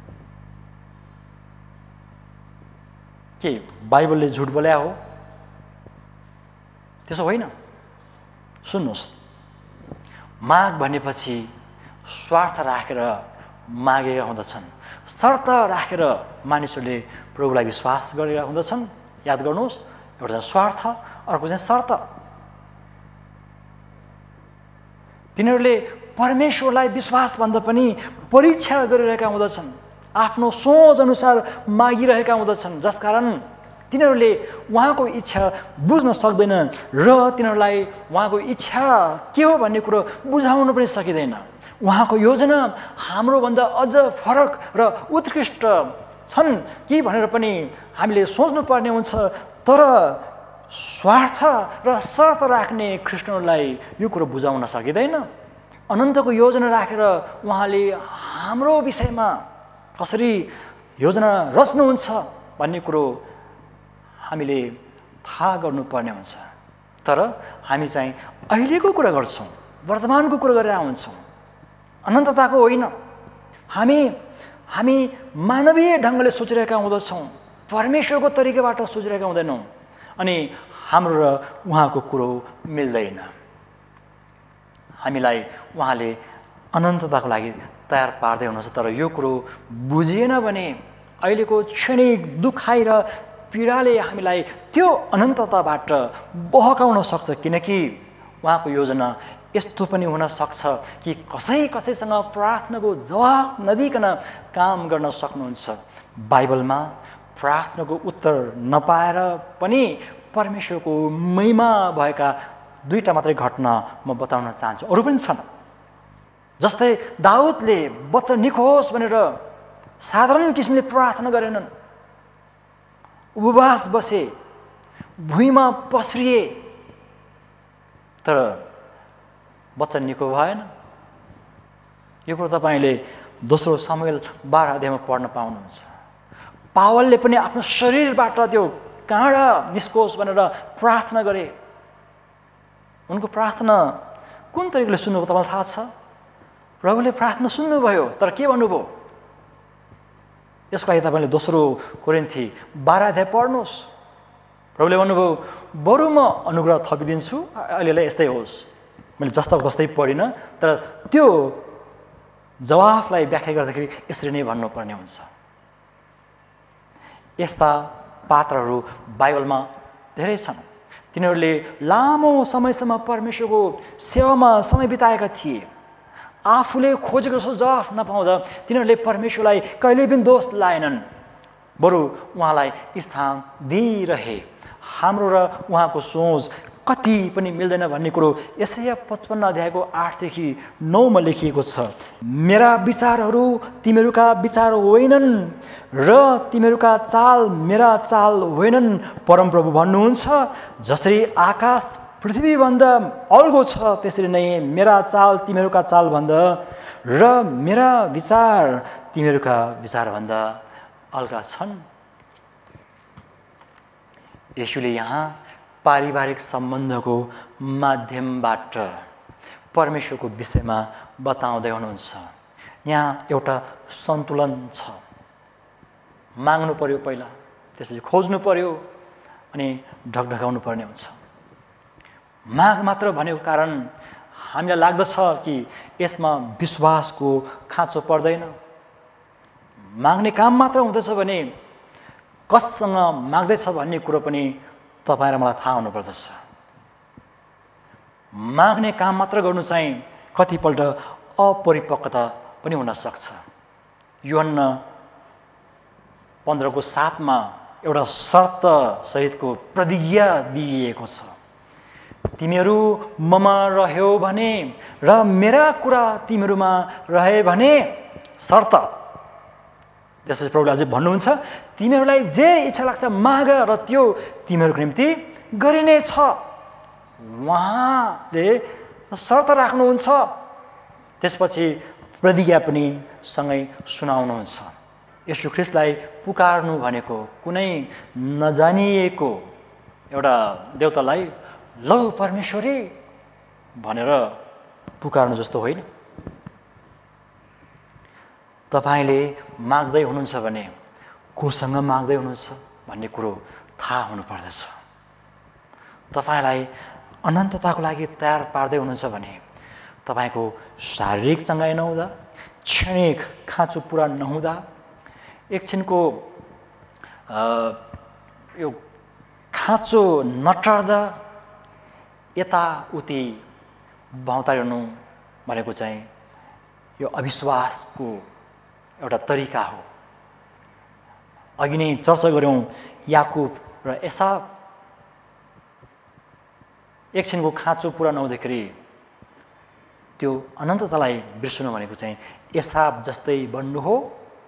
के बाइबलले झुट बोल्या हो? त्यसो होइन। सुन्नुहोस्, माग भनेपछि स्वार्थ राखेर मागेका हुँदछन्। शर्त राखेर मानिसहरूले प्रभुलाई विश्वास गरेका हुँदछन्। याद गर्नुहोस्, एउटा चाहिँ स्वार्थ, अर्को चाहिँ शर्त। तिनीहरूले परमेश्वरलाई विश्वासभन्दा पनि परीक्षा गरिरहेका हुँदछन्। आफ्नो सोच अनुसार मागिरहेका हुँदछन्, जसकारण तिनीहरूले उहाँको इच्छा बुझ्न सक्दैनन् र तिनीहरूलाई उहाँको इच्छा के हो भन्ने कुरो बुझाउन पनि सकिँदैन। उहाँको योजना हाम्रोभन्दा अझ फरक र उत्कृष्ट छन् कि भनेर पनि हामीले सोच्नुपर्ने हुन्छ। तर स्वार्थ र शर्त राख्ने ख्रिस्टियनहरूलाई यो कुरो बुझाउन सकिँदैन। अनन्तको योजना राखेर उहाँले हाम्रो विषयमा कसरी योजना रच्नुहुन्छ भन्ने कुरो हामीले थाहा गर्नुपर्ने हुन्छ। तर हामी चाहिँ अहिलेको कुरा गर्छौँ, वर्तमानको कुरा गरेर हुन्छौँ, अनन्तताको होइन। हामी मानवीय ढङ्गले सोचिरहेका हुँदछौँ, परमेश्वरको तरिकाबाट सोचिरहेका हुँदैनौँ, अनि हाम्रो र उहाँको कुरो मिल्दैन। हामीलाई उहाँले अनन्तताको लागि तयार पार्दै हुनुहुन्छ। तर यो कुरो बुझिएन भने अहिलेको क्षणिक दुखाइ र पीडाले हामीलाई त्यो अनन्तताबाट बहकाउन सक्छ। किनकि उहाँको योजना यस्तो पनि हुन सक्छ कि कसैसँग प्रार्थनाको जवाब नदिकन काम गर्न सक्नुहुन्छ। बाइबलमा प्रार्थनाको उत्तर नपाएर पनि परमेश्वरको महिमा भएका 2टा मात्रै घटना म बताउन चाहन्छु। अरू पनि छन्। जस्तै दाउदले बच्चा निकोस् भनेर साधारण किसिमले प्रार्थना गरेनन्, उपवास बसे, भुइँमा पस्रिए, तर बच्चा निको भएन। यो कुरो तपाईँले 2 सामुएल 12 अध्यायमा पढ्न पाउनुहुन्छ। पावलले पनि आफ्नो शरीरबाट त्यो काँडा निस्कोस् भनेर प्रार्थना गरे। उनको प्रार्थना कुन तरिकाले सुन्नुभयो तपाईँलाई थाहा छ? प्रभुले प्रार्थना सुन्नुभयो, तर के भन्नुभयो? यसको लागि तपाईँले 2 कोरिन्थी 12 अध्याय पढ्नुहोस्। प्रभुले भन्नुभयो, बरु म अनुग्रह थपिदिन्छु, अहिलेलाई यस्तै होस्। मैले जस्ताको जस्तै पढिनँ, तर त्यो जवाफलाई व्याख्या गर्दाखेरि यसरी नै भन्नुपर्ने हुन्छ। यस्ता पात्रहरू बाइबलमा धेरै छन्। तिनीहरूले लामो समयसम्म परमेश्वरको सेवामा समय बिताएका थिए। आफूले खोजेको जस्तो जवाफ नपाउँदा तिनीहरूले परमेश्वरलाई कहिले पनि दोष लाएनन्, बरु उहाँलाई स्थान दिइरहे। हाम्रो र उहाँको सोच कति पनि मिल्दैन भन्ने कुरो यसाया 55 अध्यायको 8 देखि 9 मा लेखिएको छ। मेरा विचारहरू तिमीहरूका विचार होइनन् र तिमीहरूका चाल मेरा चाल होइनन्, परमप्रभु भन्नुहुन्छ। जसरी आकाश पृथ्वीभन्दा अल्गो छ, त्यसरी नै मेरा चाल तिमीहरूका चालभन्दा र मेरा विचार तिमीहरूका विचारभन्दा अलगा छन्। येशूले यहाँ पारिवारिक सम्बन्धको माध्यमबाट परमेश्वरको विषयमा बताउँदै हुनुहुन्छ। यहाँ एउटा सन्तुलन छ। माग्नु पर्यो पहिला, त्यसपछि खोज्नु पर्यो अनि ढकढकाउनु पर्ने हुन्छ। माग मात्र भनेको कारण हामीलाई लाग्दछ कि यसमा विश्वासको खाँचो पर्दैन। माग्ने काम मात्र हुँदैछ भने कससँग माग्दैछ भन्ने कुरो पनि तपाईँ र मलाई थाहा हुनुपर्दछ। माग्ने काम मात्र गर्नु चाहिँ कतिपल्ट अपरिपक्वता पनि हुन सक्छ। यूहन्ना 15:7 एउटा शर्त सहितको प्रतिज्ञा दिइएको छ। तिमीहरू ममा रह्यौ भने र मेरा कुरा तिमीहरूमा रहे भने शर्त। त्यसपछि प्रभुले अझै भन्नुहुन्छ, तिमीहरूलाई जे इच्छा लाग्छ माग र त्यो तिमीहरूको निम्ति गरिनेछ। उहाँले शर्त राख्नुहुन्छ। त्यसपछि प्रतिज्ञा पनि सँगै सुनाउनुहुन्छ। येशू ख्रीष्टलाई पुकार्नु भनेको कुनै नजानिएको एउटा देवतालाई लौ परमेश्वरी भनेर पुकार्नु जस्तो होइन। तपाईले माग्दै हुनुहुन्छ भने कोसँग माग्दै हुनुहुन्छ भन्ने कुरो थाहा हुनुपर्दछ। तपाईलाई अनन्तताको लागि तयार पार्दै हुनुहुन्छ भने तपाईको शारीरिक चङ्गाइ नहुँदा, क्षणिक खाँचो पुरा नहुँदा, एकछिनको यो खाँचो नटर्दा यताउति भौँतारिनु भनेको चाहिँ यो अविश्वासको एउटा तरिका हो। अघि नै चर्चा गऱ्यौँ याकुब र एसाव। एकछिनको खाँचो पुरा नहुँदाखेरि त्यो अनन्ततालाई बिर्सनु भनेको चाहिँ एसाव जस्तै बन्नु हो।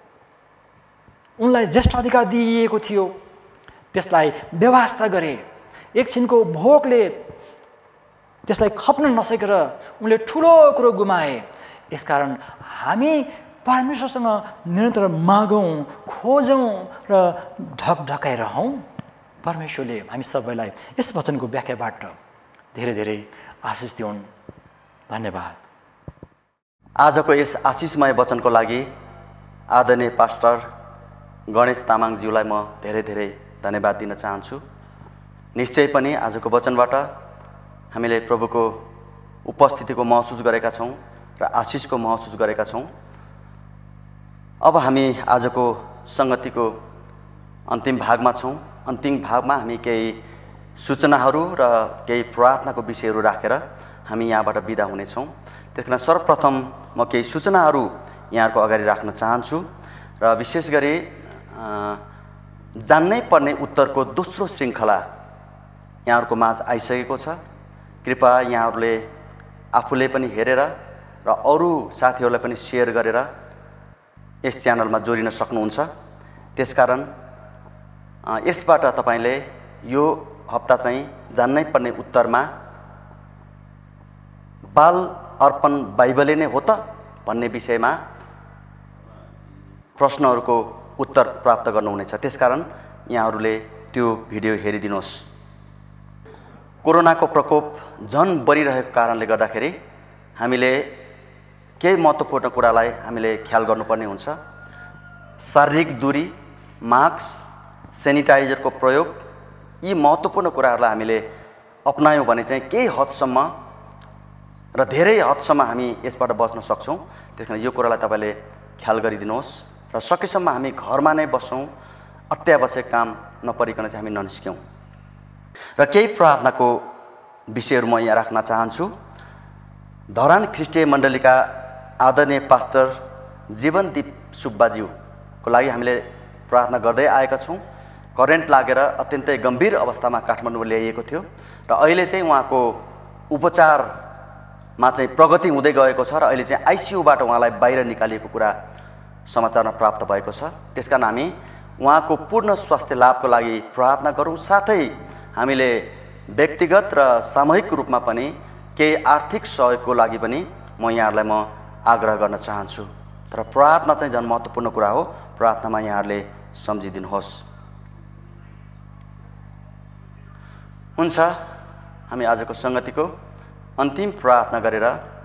उनलाई ज्येष्ठ अधिकार दिइएको थियो, त्यसलाई व्यवस्था गरे। एकछिनको भोकले त्यसलाई खप्न नसकेर उनले ठुलो कुरो गुमाए। यसकारण हामी परमेश्वरसँग निरन्तर मागौँ, खोजौँ र ढकढकाइरहौँ। परमेश्वरले हामी सबैलाई यस वचनको व्याख्याबाट धेरै धेरै आशिष दिउन्। धन्यवाद। आजको यस आशिषमय वचनको लागि आदरणीय पास्टर गणेश तामाङज्यूलाई म धेरै धेरै धन्यवाद दिन चाहन्छु। निश्चय पनि आजको वचनबाट हामीले प्रभुको उपस्थितिको महसुस गरेका छौँ र आशिषको महसुस गरेका छौँ। अब हामी आजको सङ्गतिको अन्तिम भागमा छौँ। अन्तिम भागमा हामी केही सूचनाहरू र केही प्रार्थनाको विषयहरू राखेर हामी यहाँबाट बिदा हुनेछौँ। त्यसकारण सर्वप्रथम म केही सूचनाहरू यहाँहरूको अगाडि राख्न चाहन्छु र विशेष गरी जान्नै पर्ने उत्तरको दोस्रो श्रृङ्खला यहाँहरूको माझ आइसकेको छ। कृपया यहाँहरूले आफूले पनि हेरेर र अरू साथीहरूलाई पनि सेयर गरेर यस च्यानलमा जोडिन सक्नुहुन्छ। त्यसकारण यसबाट तपाईँले यो हप्ता चाहिँ जान्नै पर्ने उत्तरमा बाल अर्पण बाइबलले नै हो त भन्ने विषयमा प्रश्नहरूको उत्तर प्राप्त गर्नुहुनेछ। त्यसकारण यहाँहरूले त्यो भिडियो हेरिदिनुहोस्। कोरोनाको प्रकोप झन बढिरहेको कारणले गर्दाखेरि हामीले केही महत्त्वपूर्ण कुरालाई हामीले ख्याल गर्नुपर्ने हुन्छ। शारीरिक दूरी, मास्क, सेनिटाइजरको प्रयोग, यी महत्त्वपूर्ण कुराहरूलाई हामीले अपनायौँ भने चाहिँ केही हदसम्म र धेरै हदसम्म हामी यसबाट बच्न सक्छौँ। त्यसकारण यो कुरालाई तपाईँले ख्याल गरिदिनुहोस् र सकेसम्म हामी घरमा नै बसौँ। अत्यावश्यक काम नपरिकन चाहिँ हामी ननिस्क्यौँ। र केही प्रार्थनाको विषयहरू म यहाँ राख्न चाहन्छु। धरान ख्रिस्टीय मण्डलीका आदरणीय पास्टर जीवनदीप सुब्बाज्यूको लागि हामीले प्रार्थना गर्दै आएका छौँ। करेन्ट लागेर अत्यन्तै गम्भीर अवस्थामा काठमाडौँमा ल्याइएको थियो र अहिले चाहिँ उहाँको उपचारमा चाहिँ प्रगति हुँदै गएको छ र अहिले चाहिँ आइसियूबाट उहाँलाई बाहिर निकालिएको कुरा समाचारमा प्राप्त भएको छ। त्यसकारण हामी उहाँको पूर्ण स्वास्थ्य लाभको लागि प्रार्थना गरौँ। साथै हामीले व्यक्तिगत र सामूहिक रूपमा पनि केही आर्थिक सहयोगको लागि पनि म यहाँहरूलाई म आग्रह गर्न चाहन्छु। तर प्रार्थना चाहिँ झन् महत्त्वपूर्ण कुरा हो। प्रार्थनामा यहाँहरूले सम्झिदिनुहोस्। हुन्छ, हामी आजको सङ्गतिको अन्तिम प्रार्थना गरेर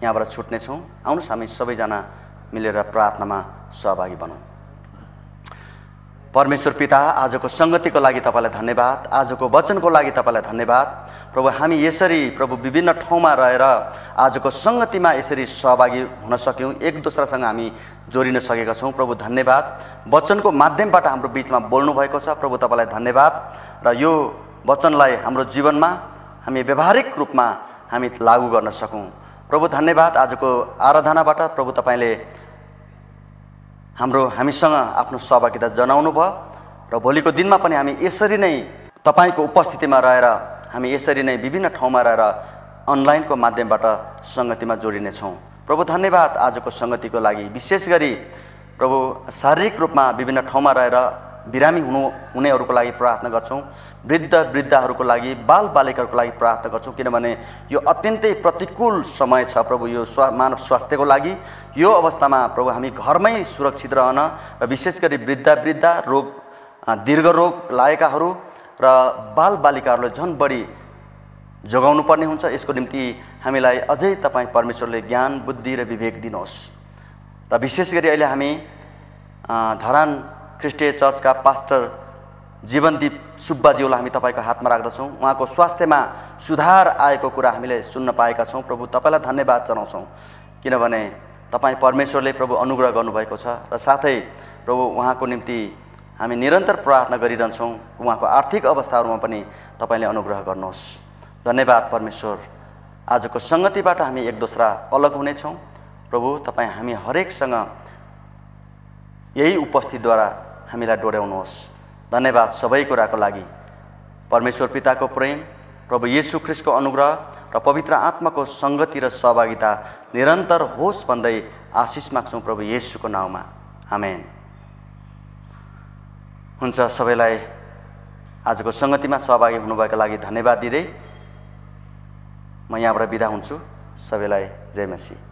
यहाँबाट छुट्नेछौँ। आउनुहोस् हामी सबैजना मिलेर प्रार्थनामा सहभागी बनौँ। परमेश्वर पिता, आजको सङ्गतिको लागि तपाईँलाई धन्यवाद, आजको वचनको लागि तपाईँलाई धन्यवाद। प्रभु, हामी यसरी प्रभु विभिन्न ठाउँमा रहेर आजको सङ्गतिमा यसरी सहभागी हुन सक्यौँ, एक दोस्रासँग हामी जोडिन सकेका छौँ। प्रभु धन्यवाद, वचनको माध्यमबाट हाम्रो बिचमा बोल्नु भएको छ। प्रभु तपाईँलाई धन्यवाद र यो वचनलाई हाम्रो जीवनमा हामी व्यावहारिक रूपमा हामी लागू गर्न सकौँ। प्रभु धन्यवाद, आजको आराधनाबाट प्रभु तपाईँले हामीसँग आफ्नो सहभागिता जनाउनु भयो र भोलिको दिनमा पनि हामी यसरी नै तपाईँको उपस्थितिमा रहेर हामी यसरी नै विभिन्न ठाउँमा रहेर अनलाइनको माध्यमबाट सङ्गतिमा जोडिनेछौँ। प्रभु धन्यवाद आजको सङ्गतिको लागि। विशेष गरी प्रभु शारीरिक रूपमा विभिन्न ठाउँमा रहेर बिरामी हुनेहरूको लागि प्रार्थना गर्छौँ, वृद्ध वृद्धाहरूको लागि, बाल बालिकाहरूको लागि प्रार्थना गर्छौँ, किनभने यो अत्यन्तै प्रतिकूल समय छ प्रभु यो मानव स्वास्थ्यको लागि। यो अवस्थामा प्रभु हामी घरमै सुरक्षित रहन र विशेष गरी वृद्धा रोग दीर्घ रोग लागेकाहरू र बाल बालिकाहरूलाई झन् बढी जोगाउनु पर्ने हुन्छ। यसको निम्ति हामीलाई अझै तपाईँ परमेश्वरले ज्ञान बुद्धि र विवेक दिनुहोस्। र विशेष गरी अहिले हामी धरान क्रिस्टियन चर्चका पास्टर जीवनदीप सुब्बाज्यूलाई हामी तपाईँको हातमा राख्दछौँ। उहाँको स्वास्थ्यमा सुधार आएको कुरा हामीले सुन्न पाएका छौँ। प्रभु तपाईँलाई धन्यवाद जनाउँछौँ, किनभने तपाईँ परमेश्वरले प्रभु अनुग्रह गर्नुभएको छ र साथै प्रभु उहाँको निम्ति हामी निरन्तर प्रार्थना गरिरहन्छौँ। उहाँको आर्थिक अवस्थाहरूमा पनि तपाईँले अनुग्रह गर्नुहोस्। धन्यवाद परमेश्वर, आजको सङ्गतिबाट हामी एक दोस्रा अलग हुनेछौँ। प्रभु तपाईँ हामी हरेकसँग यही उपस्थितिद्वारा हामीलाई डोर्याउनुहोस्। धन्यवाद सबै कुराको लागि। परमेश्वर पिताको प्रेम, प्रभु येशू ख्रीष्टको अनुग्रह र पवित्र आत्माको सङ्गति र सहभागिता निरन्तर होस् भन्दै आशिष माग्छौँ प्रभु येशूको नाउँमा, आमेन। हुन्छ, सबैलाई आजको सङ्गतिमा सहभागी हुनुभएको लागि धन्यवाद दिँदै म यहाँबाट बिदा हुन्छु। सबैलाई जय मसीह।